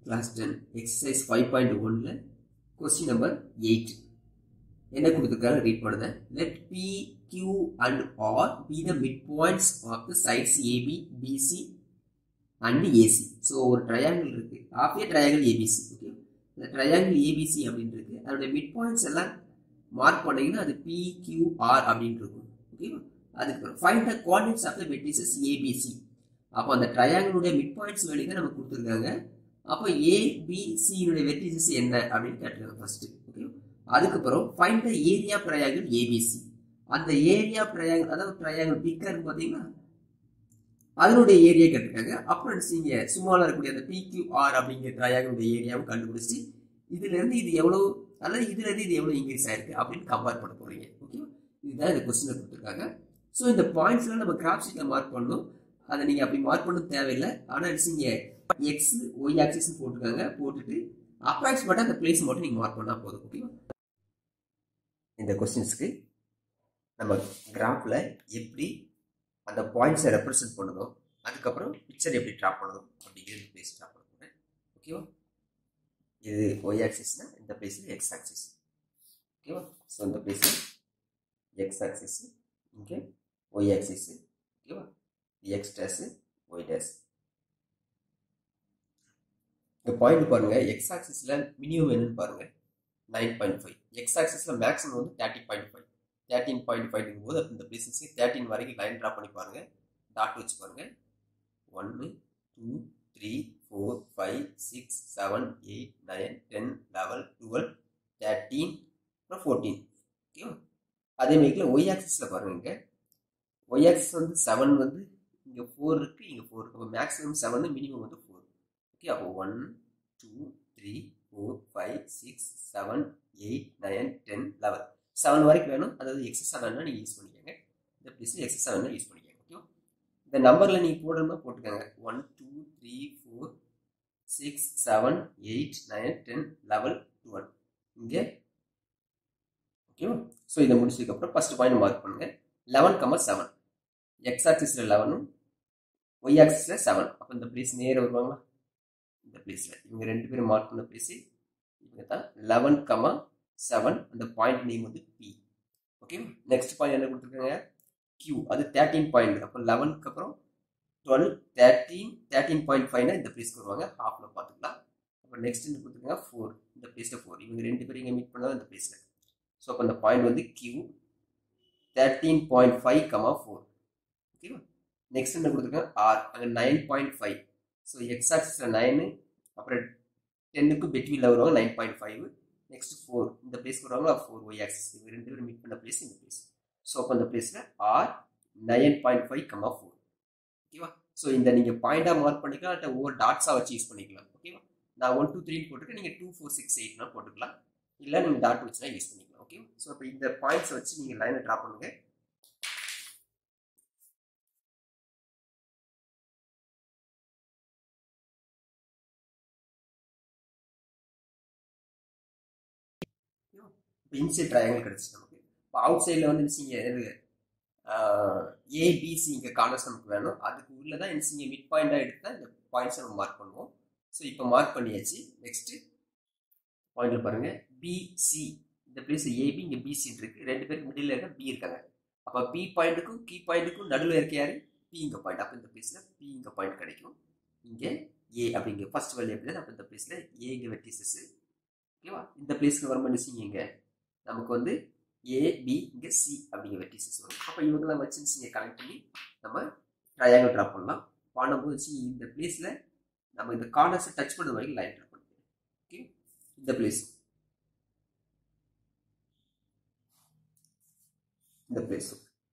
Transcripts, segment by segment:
Class 10 exercise 5.1 question number 8 என்ன கொடுத்திருக்காங்க read பண்ணுங்க. Let P, Q and R be the midpoints of the sides AB, BC and AC. So ஒரு triangle இருக்கு. Half a triangle ABC. Okay. இந்த triangle ABC அப்படினு இருக்கு. அதோட midpoints எல்லாம் மார்க் பண்ணீங்கன்னா அது P, Q, R அப்படினு இருக்கும். Okay. அதுக்கு find the coordinates of the vertices ABC. அப்ப அந்த triangle உடைய midpoints வேல்யூ தான் நமக்கு கொடுத்திருக்காங்க. அப்ப A, B, C உடைய vertices என்ன அப்படினு கேட்டிருக்காங்க ஃபர்ஸ்ட். ஓகே. அதுக்கு அப்புறம் find the area of triangle ABC. அந்த area of triangle அதாவது triangle bigger பாத்தீங்கன்னா அதனுடைய ஏரியா கேட்டிருக்காங்க. அப்புறம் நீங்க சும்மால இருக்கக்கூடிய அந்த PQR அப்படிங்கிற triangle உடைய ஏரியாவை கண்டுபிடிச்சு இதுல இருந்து இது எவ்வளவு அல்லது இதுல இருந்து இது எவ்வளவு இன்க்ரீஸ் ஆயிருக்கு அப்படின்னு கம்பேர் பண்ண போறீங்க. ஓகே. இதுதான் இந்த क्वेश्चन கொடுத்திருக்காங்க. சோ இந்த பாயிண்ட்ஸ்லாம் நம்ம கிராஃப் ஷீட்ல மார்க் பண்ணனும். அதை நீங்க அப்படி மார்க் பண்ண தேவையில்லை. ஆனா நீங்க x y ஆக்சிஸ் போட்டுருக்காங்க. போட்டுட்டு அப்ராக்சிமேட்டா அந்த பிளேஸ் மட்டும் நீங்க மார்க் பண்ணா போதும். ஓகேவா? இந்த क्वेश्चंसக்கு நம்ம கிராஃப்ல எப்படி அந்த பாயிண்ட்ஸை ரெப்ரசன்ட் பண்ணணும், அதுக்கு அப்புறம் பிக்சர் எப்படி டிரா பண்ணணும் அப்படிங்கறது பிளேஸ் டிரா பண்ண போறேன். ஓகேவா? இது y ஆக்சிஸ்னா இந்த பிளேஸ்ல x ஆக்சிஸ். ஓகேவா? சோ இந்த பிளேஸ்ல x ஆக்சிஸ், இங்க y ஆக்சிஸ். ஓகேவா? x dash y dash. இந்த பாயிண்ட் பாருங்க, x ஆக்சிஸ்ல மினிமம் என்னன்னு பாருங்க 9.5, x ஆக்சிஸ்ல மேக்ஸிமம் வந்து 13.5. 13.5 இருக்கும்போது இந்த பிளேஸஸ் 13 வரைக்கும் லைன் டிரா பண்ணி பாருங்க. டாட் வச்சு பாருங்க. 1 2 3 4 5 6 7 8 9 10 11 12 13 அப்புறம் 14. ஓகேவா? அதே மாதிரி y ஆக்சிஸ்ல பாருங்க, y ஆக்சிஸ் வந்து 7 வந்து இங்க 4 இருக்கு, இங்க 4 இருக்கு. அப்ப மேக்ஸிமம் 7, மினிமம் வந்து 4. ஓகே. அப்போ 1 2 3 4 5 6 7 8 9 10 11 7 வரைக்கும் வேணும். அதாவது எக்ஸஸா வேணும்னா நீங்க யூஸ் பண்ணிக்கோங்க. இந்த பிளேஸ்ல எக்ஸஸா வேணும்னா யூஸ் பண்ணிக்கோங்க. ஓகே. இந்த நம்பர்ல நீங்க போடணும்னா போட்டுக்கோங்க. 1 2 3 4 6 7 8 9 10 11 12 இங்க. ஓகே. சோ இத முடிச்சதுக்கு அப்புறம் ஃபர்ஸ்ட் பாயிண்ட் மார்க் பண்ணுங்க. 11,7 x ஆக்சிஸ்ல 11, y ஆக்சிஸ்ல 7. அப்ப இந்த பிளேஸ் நேரா வருவாங்களா? இந்த பிளேஸ்ல இவங்க ரெண்டு பேரும் மார்க் பண்ண பிளேஸ் இவங்க தான் 11,7. அந்த பாயிண்ட் நேம் வந்து P. ஓகே. நெக்ஸ்ட் பாயிண்ட் என்ன கொடுத்திருக்காங்க? Q. அது 13 பாயிண்ட். அப்ப 11க்கு அப்புறம் 12 13 13.5 இந்த பிளேஸ்க்கு வருவாங்க. ஹாஃப்ல பாத்துக்கலாம். அப்ப நெக்ஸ்ட் என்ன கொடுத்திருக்காங்க? 4. இந்த பிளேஸ்ல 4. இவங்க ரெண்டு பேரும் இங்க மீட் பண்ணா இந்த பிளேஸ்ல. சோ அப்ப அந்த பாயிண்ட் வந்து Q 13.5, 4. ஓகேவா? நெக்ஸ்ட் என்ன கொடுத்திருக்காங்க? R. அங்க 9.5. சோ x ஆக்சிஸ்ல 9, அப்புறம் 10க்கு பிட்வீன்ல வருவாங்க 9.5. நெக்ஸ்ட் 4. இந்த பிளேஸ்க்கு வருவாங்க 4 y ஆக்சிஸ். இவங்க ரெண்டு பேரும் மீட் பண்ண பிளேஸ் இந்த பிளேஸ். சோ அப்ப அந்த பிளேஸ்ல R 9.5, 4. ஓகேவா? சோ இந்த நீங்க பாயிண்டா மார்க் பண்ணிக்கலாம், இல்ல ஒவ்வொரு டாட்ஸா வச்சு யூஸ் பண்ணிக்கலாம். ஓகேவா? நான் 1 2 3 போட்டுருக்கேன். நீங்க 2 4 6 8 னா போட்டுக்கலாம். இல்ல நீங்க டாட் வச்சுனா யூஸ் பண்ணிக்கலாம். ஓகே. சோ அப்ப இந்த பாயிண்ட்ஸ் வச்சு நீங்க லைனை டிரா பண்ணுங்க. இன்சைட் ட்ரையாங்கிள் கிடைச்சு நமக்கு. இப்போ அவுட் சைடில் வந்து என்ன ஏபிசி இங்கே கார்னர்ஸ் நமக்கு வேணும். அதுக்கு உள்ளதான் என்ன மிட் பாயிண்டாக எடுத்தால் இந்த பாயிண்ட்ஸை நம்ம மார்க் பண்ணுவோம். ஸோ இப்போ மார்க் பண்ணியாச்சு. நெக்ஸ்ட் பாயிண்ட்ல பாருங்க, பிசி. இந்த பிளேஸ் ஏபி, இங்கே பிசி இருக்கு. ரெண்டு பேருக்கு மிடில் இருக்க பி இருக்காங்க. அப்போ பி பாயிண்ட்டுக்கும் கீ பாயிண்ட்டுக்கும் நடுவில் இருக்க யாரு? பி இங்கே பாயிண்ட். அப்போ இந்த பிளேஸ்ல பி இங்கே பாயிண்ட் கிடைக்கும். இங்கே ஏ அப்படிங்க ஃபர்ஸ்ட் வேல்யூ எப்படி? அப்போ இந்த பிளேஸ்ல ஏ இங்கே வெர்டிசஸ். ஓகேவா? இந்த பிளேஸ்க்கு வரும்போது இங்க நமக்கு வந்து ஏ பி இங்க சி அப்படிங்கிற வெர்டிசஸ் வரும். அப்ப இவங்கெல்லாம் வச்சு இங்க கனெக்ட் பண்ணி நம்ம ட்ரையாங்கிள் டிரா பண்ணலாம். பண்ணும்போது இந்த பிளேஸ்ல நம்ம இந்த கார்னர்ஸ் டச் பண்ண வரைக்கும் லைன் டிரா பண்ணுவோம். ஓகே. இந்த பிளேஸ் இந்த பிளேஸ்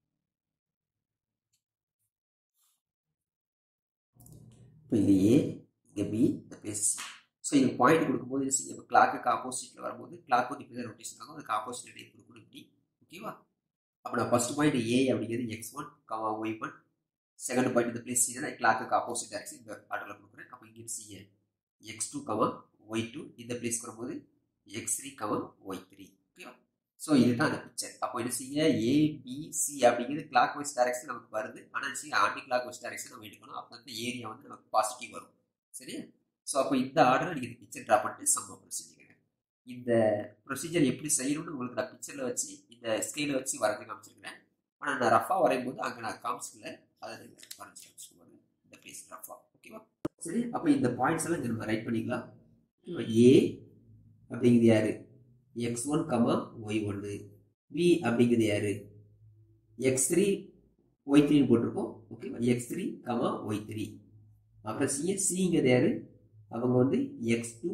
இப்போ இது ஏ, இங்க பி, இந்த பிளேஸ் சி. ஸோ இது பாயிண்ட் கொடுக்கும்போது இப்போ கிளாக்கு ஆப்போசிட்ல வரும்போது கிளாக் வந்து இப்படி தான் ரொட்டேஷன் ஆகும். அதுக்கு ஆப்போசிட் டைப் கொடுக்கணும் இப்படி. ஓகேவா? அப்போ நான் ஃபர்ஸ்ட் பாயிண்ட் ஏ அப்படிங்கிறது x1, y1. செகண்ட் பாயிண்ட் இந்த பிளேஸ் சி தான் கிளாக்கு ஆப்போசிட் ஆக்சிஸ் இந்த ஆர்டர்ல கொடுக்குறேன். அப்போ இங்கே சி x2, y2. இந்த பிளேஸ்க்கு வரும்போது x3, y3. ஓகேவா? ஸோ இதுதான் அந்த பிக்சர். அப்போ என்ன செய்ய ABC அப்படிங்கிறது கிளாக் வைஸ் டைரக்ஷன் நமக்கு வருது. ஆனால் ஆன்டி கிளாக் வைஸ் டைரக்ஷன் நம்ம எடுக்கணும். அப்போ அந்த ஏரியா வந்து நமக்கு பாசிட்டிவ் வரும். சரியா? ஸோ அப்போ இந்த ஆர்டர் நீங்கள் பிக்சர் ட்ரா பண்ணிட்டு சம் அப்ளை செஞ்சுக்கங்க. இந்த ப்ரொசீஜர் எப்படி செய்யணும்னு உங்களுக்கு நான் பிக்சரில் வச்சு இந்த ஸ்கேலை வச்சு வரைஞ்சி காமிச்சிருக்கிறேன். ஆனால் நான் ரஃபாக வரையும் போது அங்கே நான் காமிச்சிக்கல, அதை நீங்கள் வரைஞ்சி காமிச்சிருக்கோங்க இந்த பிளேஸ் ரஃபாக. ஓகேவா? சரி, அப்போ இந்த பாயிண்ட்ஸ் எல்லாம் இங்கே நம்ம ரைட் பண்ணிக்கலாம். ஏ அப்படிங்கிறது யாரு? x1, y1. பி அப்படிங்கிறது யாரு? x3, y3 போட்டிருக்கோம். ஓகேவா? x3, y3. அப்புறம் சிங்கிறது யாரு? அவங்க வந்து x2,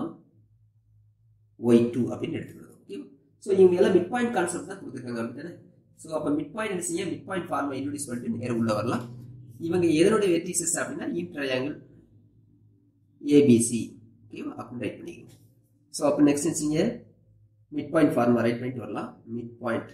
y2 அப்படின்னு எடுத்துக்கிறது. ஓகேவா? ஸோ இவங்க எல்லாம் மிட் பாயிண்ட் கான்செப்ட் தான் கொடுத்துருக்காங்க அப்படித்தானே. ஸோ அப்போ மிட் பாயிண்ட் என்ன செய்ய? மிட் பாயிண்ட் ஃபார்முலா இன்ட்ரோடியூஸ் பண்ணிட்டு நேரம் உள்ள வரலாம். இவங்க எதனுடைய வெர்டிசஸ் அப்படின்னா இன் ட்ரையாங்கிள் ஏபிசி. ஓகேவா? அப்படின்னு ரைட் பண்ணிக்கணும். ஸோ அப்போ நெக்ஸ்ட் செய்ய மிட் பாயிண்ட் ஃபார்முலா ரைட் பண்ணிட்டு வரலாம். மிட் பாயிண்ட்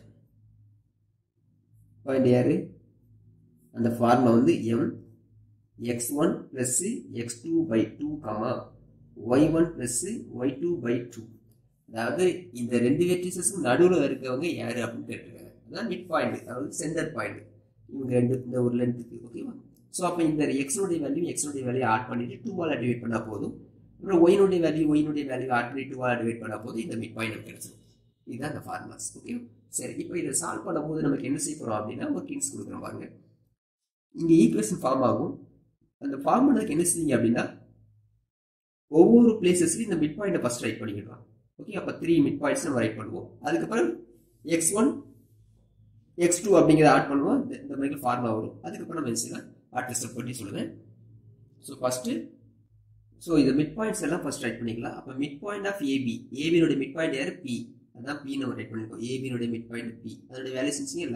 யாரு? அந்த ஃபார்முலா வந்து m x1 plus x2/2, y1 plus y2/2. அதாவது இந்த ரெண்டு வெர்டிசஸும் நடுவில் இருக்கவங்க யாரு அப்படின்னு கேட்டிருக்காங்க. அதான் மிட் பாயிண்ட், அதாவது சென்டர் பாயிண்ட். இவங்க ரெண்டு இந்த ஒரு லென்த்துக்கு. ஓகேவா? ஸோ அப்போ இந்த எக்ஸனுடைய வேல்யூ ஆட் பண்ணிட்டு 2ஆல் டிவைட் பண்ணால் போதும். அப்புறம் ஒயினுடைய வேல்யூ ஆட் பண்ணி 2ஆல் டிவைட் பண்ணால் போதும். இந்த மிட் பாயிண்ட் கிடைச்சிடும். இதுதான் இந்த ஃபார்முலாஸ். ஓகே, சரி. இப்போ இதை சால்வ் பண்ணும்போது நமக்கு என்ன செய்ய போகிறோம் அப்படின்னா ஒரு கிங்ஸ் கொடுக்குறோம் பாருங்க. இங்கே ஈக்குவேஷன் ஃபார்ம் ஆகும். அந்த ஃபார்முலாக்கு என்ன செய்யுங்க அப்படின்னா ஒவ்வொரு பிளேசஸ்லையும் இந்த மிட் பாயிண்டை ஃபர்ஸ்ட் ரைட் பண்ணிக்கலாம். ஓகே, அப்போ 3 மிட் பாயிண்ட்ஸ் நம்ம ரைட் பண்ணுவோம். அதுக்கப்புறம் x1 x2 அப்படிங்கிறத ஆட் பண்ணுவோம். இந்த மாதிரி ஃபார்முலா வரும். அதுக்கப்புறம் நம்ம என்ன செய்யலாம் அடுத்த ஸ்டெப் பண்ணி சொல்லுவேன். ஸோ ஃபர்ஸ்ட் இந்த மிட் பாயிண்ட்ஸ் எல்லாம் ஃபர்ஸ்ட் ரைட் பண்ணிக்கலாம். அப்போ மிட் பாயிண்ட் ஆஃப் ஏபியோட மிட் பாயிண்ட் யார்? பி. அதான் பி நம்ம ரைட் பண்ணிருக்கோம். ஏபியோட மிட் பாயிண்ட் பி. அதோட வேல்யூ செஞ்சீங்க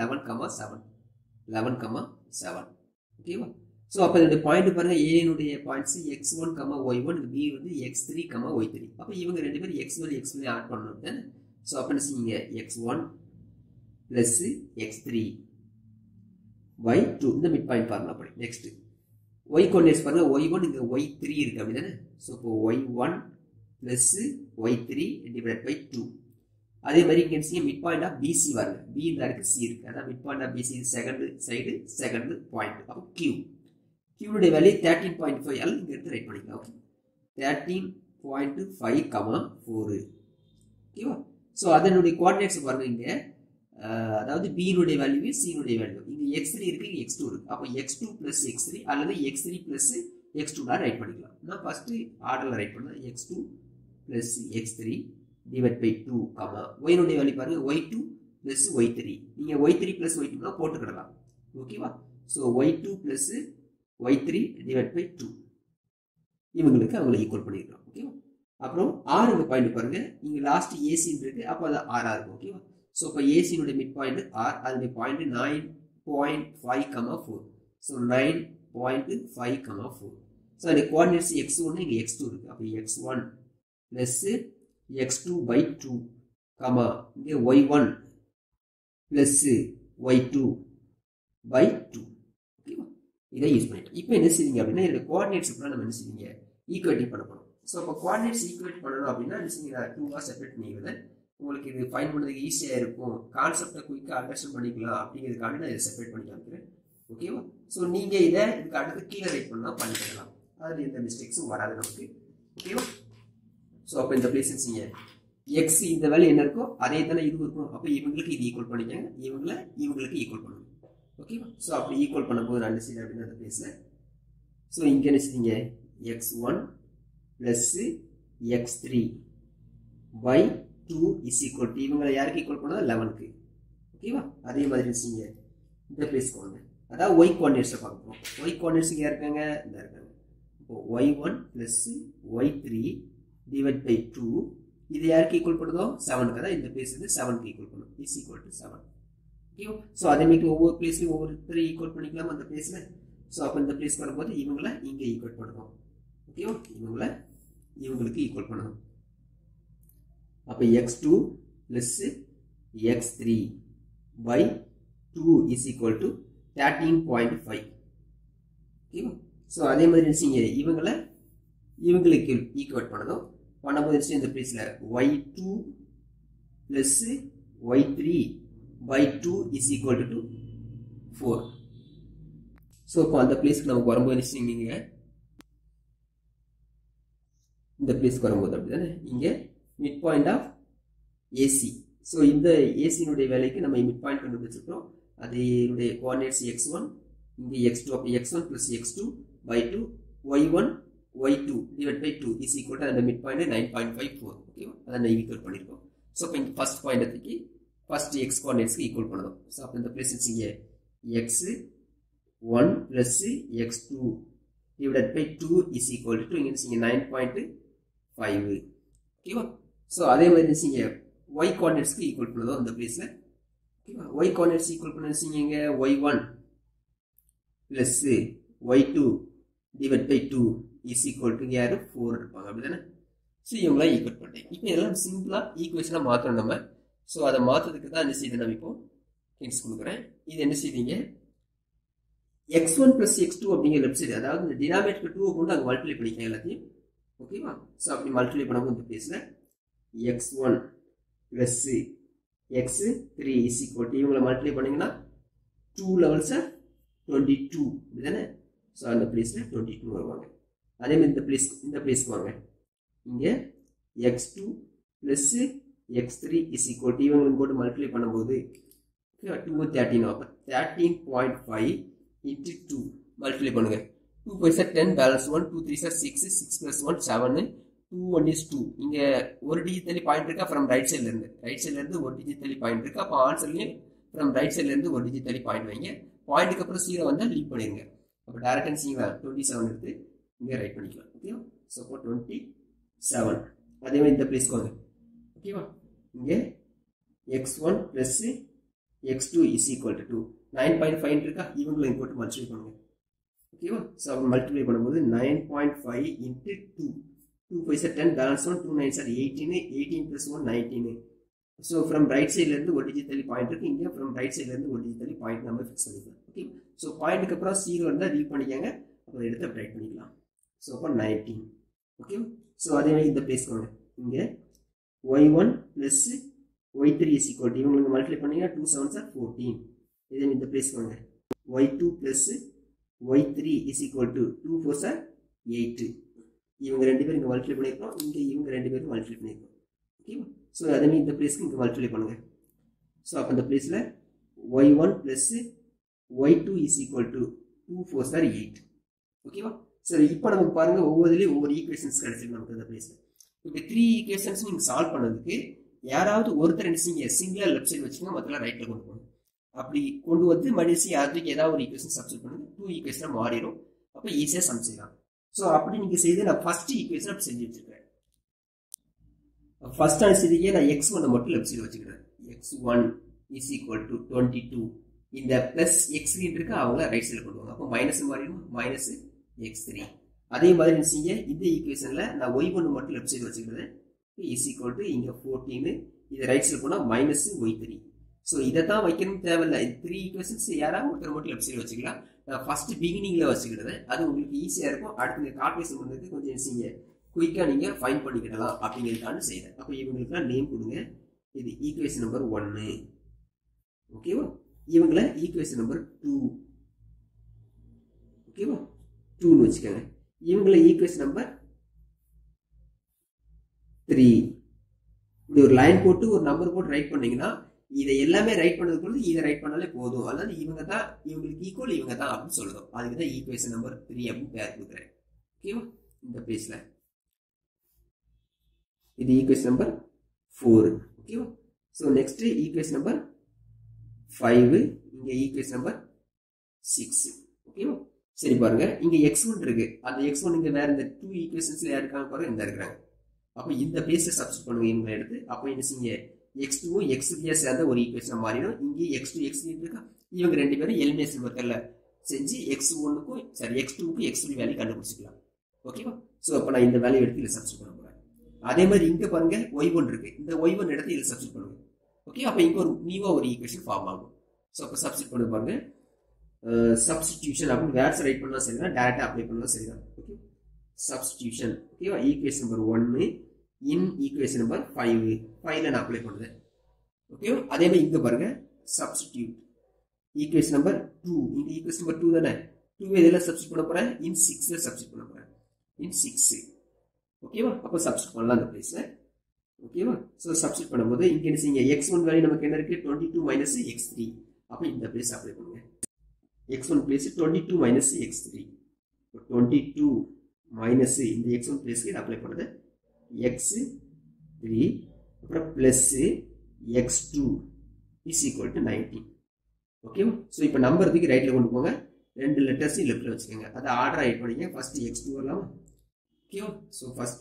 11,7. ஓகேவா? ஸோ அப்போ இந்த பாயிண்ட் பாருங்க, ஏனுடைய பாயிண்ட்ஸ் x1, y1, பி வந்து x3, y3. அப்போ இவங்க ரெண்டு பேரும் x1 ஆட் பண்ணணும். ஸோ அப்போ என்ன செய்யுங்க x1 plus x3/2 இந்த மிட் பாயிண்ட் ஃபார்முலா படி. நெக்ஸ்ட் y கோஆர்டினேட்ஸ் பாருங்க, y1 இங்க y3 இருக்கு அப்படிதானே. ஸோ இப்போ y1 plus y3/2. அதே மாதிரி இங்க செய்ய மிட் பாயிண்ட் ஆஃப் பிசி பாருங்க, பி இந்த இருக்கு, சி இருக்கு. அதான் mid point of BC second side second point. அப்போ கியூனுடைய வேல்யூ 13.5 அல்ல இங்க எடுத்து ரைட் பண்ணிக்கலாம். ஓகே, 13.5, 4. ஓகேவா? ஸோ அதனுடைய கோஆர்டினேட்ஸ் பாருங்க இங்க, அதாவது b னுடைய வேல்யூ c னுடைய வேல்யூ. இங்க x3 இருக்கு, இங்க x2 இருக்கு. அப்ப x2 plus x3 அல்லது x3 plus x2 னா ரைட் பண்ணிக்கலாம். நான் ஃபர்ஸ்ட் ஆர்டர்ல ரைட் பண்ணேன். x2 plus x3 divided by 2, y னுடைய வேல்யூ பாருங்க y2 plus y3. நீங்க y3 plus y2 னா போட்டுக்கலாம். ஓகேவா? So y2 plus y3 divided by 2. இவங்களுக்கு அவங்களை ஈக்குவல் பண்ணிடலாம். ஓகேவா? அப்புறம் r ங்க பாயிண்ட் பாருங்க, இங்க லாஸ்ட் ac இருக்கு. அப்ப அது r இருக்கும். ஓகேவா? ஸோ இப்போ ஏசியோட மிட் பாயிண்ட் ஆர், அதனுடைய பாயிண்ட் 9.5, 4. ஸோ 9.5, 4. ஸோ அதோடைய கோஆர்டினேட்ஸ் x1 இங்கே x2 இருக்கு. அப்போ x1 plus x2/2, இங்கே y1 plus y2/2. ஓகேவா? இதை யூஸ் பண்ணிட்டோம். இப்போ என்ன செய்வீங்க அப்படின்னா இதோட கோஆர்டினேட்ஸ் நம்ம என்ன செய்வீங்க ஈக்குவேட்டிங் பண்ண போகிறோம். ஸோ இப்போ கோஆர்டினேட்ஸ் ஈக்குவேட் பண்ணணும் அப்படின்னா என்ன செய்வீங்க 2ஆ செப்பரேட் பண்ணிக்கிறேன். உங்களுக்கு இது ஃபைண்ட் பண்ணுறதுக்கு ஈஸியாக இருக்கும், கான்செப்டை குயிக்காக அண்டர்ஸ்டாண்ட் பண்ணிக்கலாம் அப்படிங்கிறதுக்காண்டி நான் இதை செப்பரேட் பண்ணி காமிக்கிறேன். ஓகேவா? ஸோ நீங்கள் இதை இதுக்கு அடுத்து கீழே ரைட் பண்ணால் பண்ணிக்கலாம். அதில் எந்த மிஸ்டேக்ஸும் வராது நமக்கு. ஓகேவா? ஸோ அப்போ இந்த பிளேஸ் செய்ய எக்ஸ் இந்த வேல்யூ என்ன இருக்கோ அதே தானே இது இருக்கும். அப்போ இவங்களுக்கு இது ஈக்குவல் பண்ணிக்காங்க, இவங்களுக்கு ஈக்குவல் பண்ணுங்க. ஓகேவா? ஸோ அப்படி ஈக்குவல் பண்ணும்போது நான் என்ன செய்யறேன் அப்படின்னா அந்த பிளேஸில் ஸோ இங்கே என்ன செய்யுங்க x1 plus x3/2 is equal to இவங்களை யாருக்கு ஈக்குவல் பண்ணா 11க்கு. ஓகேவா? அதே மாதிரி செய்யுங்க இந்த பிளேஸ் கொண்டு, அதாவது y கோஆர்டினேட்ஸை பார்ப்போம். y கோஆர்டினேட்ஸ் இங்கே இருக்காங்க, இந்த இருக்காங்க. இப்போ y1 plus y3 divided by 2 இது யாருக்கு ஈக்குவல் பண்ணுதோ 7க்கு. அதான் இந்த பிளேஸ் வந்து 7க்கு ஈக்குவல் பண்ணும். is equal to 7. ஓகேவா? ஸோ அதே மாதிரி ஒவ்வொரு பிளேஸ்லையும் ஒவ்வொருத்தரை ஈக்குவல் பண்ணிக்கலாம் அந்த பிளேஸில். ஸோ அப்போ இந்த பிளேஸ் வரும்போது இவங்களை இங்கே ஈக்குவல் பண்ணுவோம். ஓகேவா? இவங்களுக்கு ஈக்குவல் பண்ணணும். அப்போ x2 plus x3/2 is equal to 13.5. ஓகேவா? ஸோ அதே மாதிரி நினைச்சிங்க இவங்களுக்கு ஈக்குவேட் பண்ணணும். பண்ணும்போது இந்த பிளேஸில் y2 plus y3/2 is equal to 4. So இப்போ அந்த பிளேஸ்க்கு நமக்கு வரும்போது நினைச்சிங்க இந்த பிளேஸ்க்கு வரும்போது அப்படிதானே இங்க mid point of AC. So இந்த ஏசியினுடைய வேலைக்கு நம்ம மிட் பாயிண்ட் கண்டுபிடிச்சிருக்கிறோம். அதனுடைய கோஆர்டினேட்ஸ் x1 இங்கே x2. அப்போ x1 + x2 by 2 y1 y2 divided by 2 is equal to அந்த மிட் பாயிண்ட் 9.54. ஓகேவா, அதை நான் ஈக்குவல் பண்ணியிருக்கோம். ஸோ இப்போ இங்கே ஃபர்ஸ்ட் பாயிண்ட் ஃபர்ஸ்ட் எக்ஸ் கோஆர்டினேட்ஸ்க்கு ஈக்குவல் பண்ணணும். ஸோ அப்போ இந்த பிளேஸ் இங்கே x1 + x2 divided by 2 is equal to இங்கே 9.5. ஓகேவா. ஸோ அதே மாதிரி இங்கே y கோஆர்டினேட்ஸ்க்கு ஈக்குவல் பண்ணதும் அந்த பிளேஸ்ல. ஓகேவா, y கோஆர்டினேட்ஸ் ஈக்குவல் பண்ணி இங்கே y1 + y2 divided by 2 is equal to யாரு 4 இருப்பாங்க அப்படிதானே. ஸோ இவங்களாம் ஈக்குவல் பண்ணிட்டேன். இப்போ இதெல்லாம் சிம்பிளா ஈக்குவேஷனாக மாற்றணும் நம்ம. ஸோ அதை மாற்றதுக்கு தான் என்ன செய்யுது நம்ம இப்போ ஹிண்ட்ஸ் கொடுக்குறேன். இது என்ன செய்வீங்க, x1 + x2 அப்படிங்கிற லெஃப்ட் சைடு, அதாவது இந்த டினாமினேட்டர் 2 கொண்டு அங்கே மல்டிப்ளை பண்ணிக்கலாம் எல்லாத்தையும். ஓகேவா. ஸோ அப்படி மல்டிப்ளை பண்ணும்போது இந்த பிளேஸில் x1 + x3 is equal to இவங்களை மல்டிப்ளை பண்ணிங்கன்னா 2 levels 22 இதுதானே. ஸோ அந்த பிளேஸில் 22 வருவாங்க. அதே மாதிரி இந்த பிளேஸ்க்கு வாங்க. இங்கே x2 + x3 is equal to இவங்களுக்கு போட்டு மல்டிப்ளை பண்ணும்போது 2 13 ஆகும். 13.5 into 2 மல்டிப்ளை பண்ணுங்க. 2 5 10 பேலன்ஸ் 1 2 3 6 6 + 1 7 2 1 is 2. இங்க ஒரு டிஜிட் தள்ளி பாயிண்ட் இருக்கா ஃப்ரம் ரைட் சைடுல இருந்து ஒரு டிஜிட் தள்ளி பாயிண்ட் இருக்கு. அப்போ ஆன்சர்லயும் ஃப்ரம் ரைட் சைடுல இருந்து ஒரு டிஜிட் தள்ளி பாயிண்ட் வைங்க. பாயிண்ட்டுக்கு அப்புறம் 0 வந்தா லீவ் பண்ணிருங்க. அப்போ டைரக்டா செய்யலாம் 27 எடுத்து இங்க ரைட் பண்ணிக்கலாம். ஓகேவா. ஸோ அப்போ 27. அதே மாதிரி இந்த பிளேஸ்க்கு வாங்க. ஓகேவா. இங்க x1 + x2 is equal to 2. 9.5 இருக்கா, இவங்களை போட்டு மல்டிப்ளை பண்ணுங்க. ஓகேவா. ஸோ அப்போ மல்டிப்ளை பண்ணும்போது 9.5 into 2 2 5 10 balance 1 2 9 18 18 + 1 19. So from right சைட்ல இருந்து ஒரு டிஜிட் தள்ளி பாயிண்ட் இருக்கு. இங்கே ஃப்ரம் ரைட் சைட்ல இருந்து ஒரு டிஜிட் தள்ளி பாயிண்ட் நம்ம ஃபிக்ஸ் பண்ணிக்கலாம். ஓகே. ஸோ பாயிண்ட்டுக்கு அப்புறம் 0 இருந்தால் லீவ் பண்ணிக்கோங்க. அப்புறம் எடுத்து ரைட் பண்ணிக்கலாம். ஸோ அப்போ 19. ஓகே. ஸோ அதே மாதிரி இந்த பிளேஸ்க்கு வாங்க. இங்கே y1 + y3 is equal to இவங்களுக்கு மல்டிப்ளை பண்ணீங்கன்னா 2 7 14. இதே இந்த பிளேஸ்க்கு வாங்க. y2 + y3 is equal to 2 4 8. இவங்க ரெண்டு பேரும் இங்கே மல்டிப்ளை பண்ணியிருக்கோம். இங்கே இவங்க ரெண்டு பேரும் மல்டிப்ளை பண்ணியிருக்கோம். ஓகேவா. ஸோ அதே மாதிரி இந்த பிளேஸ்க்கு இங்கே மல்டிப்ளை பண்ணுங்க. ஸோ அப்போ இந்த பிளேஸில் y1 + y2 is equal to 2 4 8. ஓகேவா. சரி, இப்போ நமக்கு பாருங்க ஒவ்வொருலையும் ஒவ்வொரு ஈக்குவேஷன்ஸ் கிடைச்சிருக்கு நமக்கு இந்த பிளேஸில். இப்போ 3 ஈக்குவேஷன்ஸ் நீங்கள் சால்வ் பண்ணதுக்கு யாராவது ஒருத்தர் என்ன செய்யுங்க, சிங்கிளாக லெஃப்ட் சைடு வச்சுக்கோங்க, மற்றெல்லாம் ரைட்டில் கொண்டு போகணும். அப்படி கொண்டு வந்து மனுஷி யாருக்கு ஏதாவது ஒரு ஈக்குவேஷன் சப்ஸ்டிட் பண்ணுங்க. 2 ஈக்குவேஷனாக மாறிடும். அப்போ ஈஸியாக சம் செய்யலாம். ஸோ அப்படி நீங்கள் செய்து நான் ஃபர்ஸ்ட் ஈக்குவேஷன் அப்படி செஞ்சு வச்சிருக்கேன். ஃபர்ஸ்ட் ஆன்சருக்கு நான் x1 மட்டும் லெஃப்ட் சைடு வச்சுக்கிறேன். x1 is equal to 22. இந்த பிளஸ் x3 இருக்கு, அவங்கள ரைட் சைடில் கொண்டு வாங்க. அப்போ மைனஸ் மாறிடும், -x3. அதே மாதிரி நினைச்சீங்க இந்த ஈக்குவேஷன்ல நான் y1 மட்டும் லெஃப்ட் சைடு வச்சுக்கிறேன். is equal to இங்க 14. இது ரைட் சைடு போனா -y3. ஸோ இதை தான் வைக்கணும் தேவையில்லை. 3 ஈக்குவேஷன்ஸ் யாராவது ஒருத்தர் மட்டும் லெஃப்ட் சைடு வச்சுக்கலாம். நான் ஃபர்ஸ்ட் பிகினிங்ல வச்சுக்கிறது அது உங்களுக்கு ஈஸியா இருக்கும். அடுத்து கால்குலேஷன் பண்ணுறதுக்கு கொஞ்சம் ஈஸிங்க குயிக்கா நீங்க ஃபைண்ட் பண்ணிக்கிடலாம் அப்படிங்கிறதுக்கான செய்யறேன். அப்போ இவங்களுக்குலாம் நேம் கொடுங்க. இது ஈக்குவேஷன் நம்பர் 1. ஓகேவா. இவங்கள ஈக்குவேஷன் நம்பர் 2. ஓகேவா, 2ன்னு வச்சுக்கோங்க. இவங்கள ஈக்குவேஷன் நம்பர் 3. இப்படி ஒரு லைன் போட்டு ஒரு நம்பர் போட்டு ரைட் பண்ணீங்கன்னா இதை எல்லாமே ரைட் பண்ணது பொழுது இதை ரைட் பண்ணாலே போதும். அதாவது இவங்க தான் இவங்களுக்கு ஈக்குவல், இவங்க தான் அப்படின்னு சொல்றோம். அதுக்கு தான் ஈக்குவேஷன் நம்பர் 3 அப்படின்னு பேர் கொடுக்குறேன். ஓகேவா. இந்த பேஜ்ல இது ஈக்குவேஷன் நம்பர் 4. ஓகேவா. So next equation number 5. இங்க ஈக்குவேஷன் நம்பர் 6. ஓகேவா. சரி பாருங்க, இங்க x1 இருக்கு. அந்த x1 இங்க வேற இந்த 2 ஈக்குவேஷன்ஸ்ல யார் இருக்காங்க பாருங்க, இந்த இருக்கிறாங்க. அப்போ இந்த பேஸை சப்ஸ்டிட் பண்ணுங்க இவங்க எடுத்து. அப்போ என்ன செய்யுங்க, x2 x3 சேர்ந்த ஒரு ஈக்குவேஷன் மாறிடும். இங்கே x2 x3 இருக்கா, இவங்க ரெண்டு பேரும் எலிமினேஷன் மெத்தட்ல செஞ்சு x1க்கும் சரி x2க்கும் x3 வேல்யூ கண்டுபிடிச்சிக்கலாம். ஓகேவா. ஸோ அப்போ நான் இந்த வேல்யூ எடுத்து இதில் சப்ஸ்டிட் பண்ண போறேன். அதே மாதிரி இங்க பாருங்க y1 இருக்கு. இந்த y1 எடுத்து இதில் சப்ஸ்டிட் பண்ணுங்க. ஓகே. அப்போ இங்க ஒரு நியூவா ஒரு ஈக்குவேஷன் ஃபார்ம் ஆகும். ஸோ அப்போ சப்ஸ்டிட் பண்ணி பாருங்க. சப்ஸ்டிடியூஷன் அப்படின்னு வேர்ட்ஸ் ரைட் பண்ணலாம் சரிதான், டைரக்டா அப்ளை பண்ணலாம் சரிதான். ஓகே. சப்ஸ்டிடியூஷன். ஓகேவா. Equation number 1 in equation number 5 நான் அப்ளை பண்ணுறேன். ஓகேவா. அதே மாதிரி இங்க பாருங்க சப்ஸ்டிடியூட் ஈக்குவேஷன் நம்பர் 2. இந்த ஈக்குவேஷன் நம்பர் 2 தானே, 2 இதெல்லாம் சப்ஸ்டிட் பண்ண போறேன். இன் 6 சப்ஸ்டிட் பண்ண போறேன். இன் 6 ஓகேவா? அப்போ சப்ஸ்டிட் பண்ணலாம் அந்த பிளேஸ்ல. ஓகேவா? ஸோ சப்ஸ்டிட் பண்ணும்போது இங்க என்ன செய்யுங்க, x1 வேல்யூ நமக்கு என்ன இருக்கு, 22 மைனஸ் x3. அப்போ இந்த பிளேஸ் அப்ளை பண்ணுங்க. x1 place 22 minus x3. 22 minus இந்த x1 பிளேஸ்க்கு இதை அப்ளை பண்ணுறது x3 அப்புறம் plus x2 is equal to 19. ஓகேவா? ஸோ இப்போ நம்பருக்கு ரைட்டில் கொண்டு போங்க, ரெண்டு லெட்டர்ஸையும் லெஃப்டில் வச்சுக்கோங்க. அதை ஆர்டர் ஆகிட் பண்ணிங்க. ஃபர்ஸ்ட் x2 வரலாமா? ஓகேவா? So first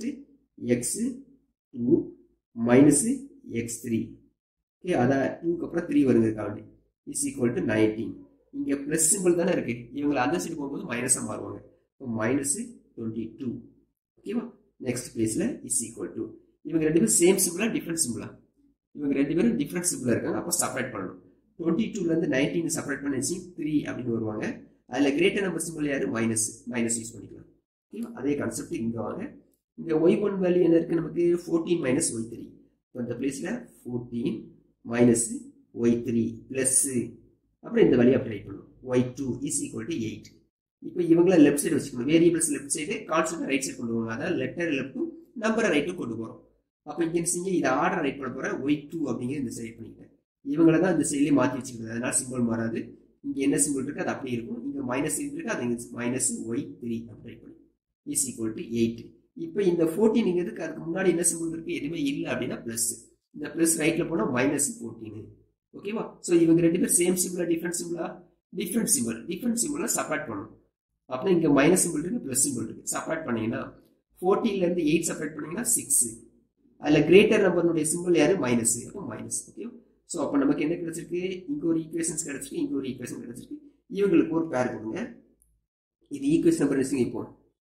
x2 minus x3. Okay, அதான் 2க்கு அப்புறம் 3 வருங்க காண்டி இஸ் ஈக்குவல் டு 19. இங்கே ப்ளஸ் சிம்பிள் தானே இருக்கு, இவங்களை அந்த சைடு போகும்போது மைனஸாக மாறுவாங்க. இப்போ மைனஸ் 22. ஓகேவா? நெக்ஸ்ட் பிளேஸில் இஸ் ஈக்குவல் டு, இவங்க ரெண்டு பேரும் சேம் சிம்பிளா டிஃப்ரெண்ட் சிம்பிளா? இவங்க ரெண்டு பேரும் டிஃப்ரெண்ட் சிம்பிளா இருக்காங்க. அப்போ செப்பரேட் பண்ணணும். 22லேருந்து 19 செப்பரேட் பண்ணிச்சு 3 அப்படின்னு வருவாங்க. அதில் கிரேட்டர் நம்பர் சிம்பிள் யாரு, மைனஸ் யூஸ் பண்ணிக்கலாம். ஓகேவா? அதே கான்செப்ட் இங்கே வாங்க. இங்கே y1 வேல்யூ என்ன இருக்கு நமக்கு, 14 மைனஸ் y3. இப்போ இந்த பிளேஸில் 14 மைனஸ் y3 பிளஸ் அப்புறம் இந்த வேல்யூ அப்ளை பண்ணணும், y2 இஸ் ஈக்குவல் டு 8. இப்போ இவங்களை லெஃப்ட் சைடு வச்சுக்கணும். Variables left side, constant right side கொண்டு போவாங்க. அதாவது லெட்டர் லெஃப்ட்டும் நம்பரை ரைட்டும் கொண்டு போகிறோம். அப்போ இங்கே என்ன, இதை ஆர்டர் ரைட் பண்ண போகிறேன். y2 அப்படிங்கிற இந்த சைடு பண்ணிட்டேன். இவங்களை தான் இந்த சைட்லேயே மாற்றி வச்சுக்கிறது, அதனால சிம்பிள் மாறாது. இங்கே என்ன சிம்பிள் இருக்கு அது அப்படியே இருக்கும். இங்கே மைனஸ் இருக்கு, அது மைனஸ் y3 அப்ளை பண்ணி இஸ் ஈக்குவல் டு 8. இப்போ இந்த 14 எதுக்கு, அதுக்கு முன்னாடி என்ன சிம்பிள் இருக்கு, எதுவுமே இல்லை அப்படின்னா பிளஸ். இந்த பிளஸ் ரைட்ல போனால் மைனஸ் 14. ஓகேவா? ஸோ இவங்க ரெண்டு பேர் சேம் சிம்பிளா டிஃப்ரெண்ட் சிம்பிளா? டிஃப்ரெண்ட் சிம்பிளா செப்பரேட் பண்ணணும். அப்போ இங்கே மைனஸ் சிம்பிள் இருக்கு, பிளஸ் சிம்பிள் இருக்கு. செப்பரேட் பண்ணீங்கன்னா 14லேருந்து 8 செப்பரேட் பண்ணீங்கன்னா 6. அதில் கிரேட்டர் நம்பருடைய சிம்பிள் யாரு, மைனஸ். அப்போ மைனஸ். ஓகே, ஸோ அப்போ நமக்கு என்ன கிடைச்சிருக்கு, இங்கே ஒரு ஈக்குவேஷன்ஸ் கிடைச்சிருக்கு, இங்கே ஒரு ஈக்குவேஷன் கிடைச்சிருக்கு. இவங்களுக்கு ஒரு பேர் கொடுங்க. இது ஈக்குவேஷன் நம்பர் இப்போ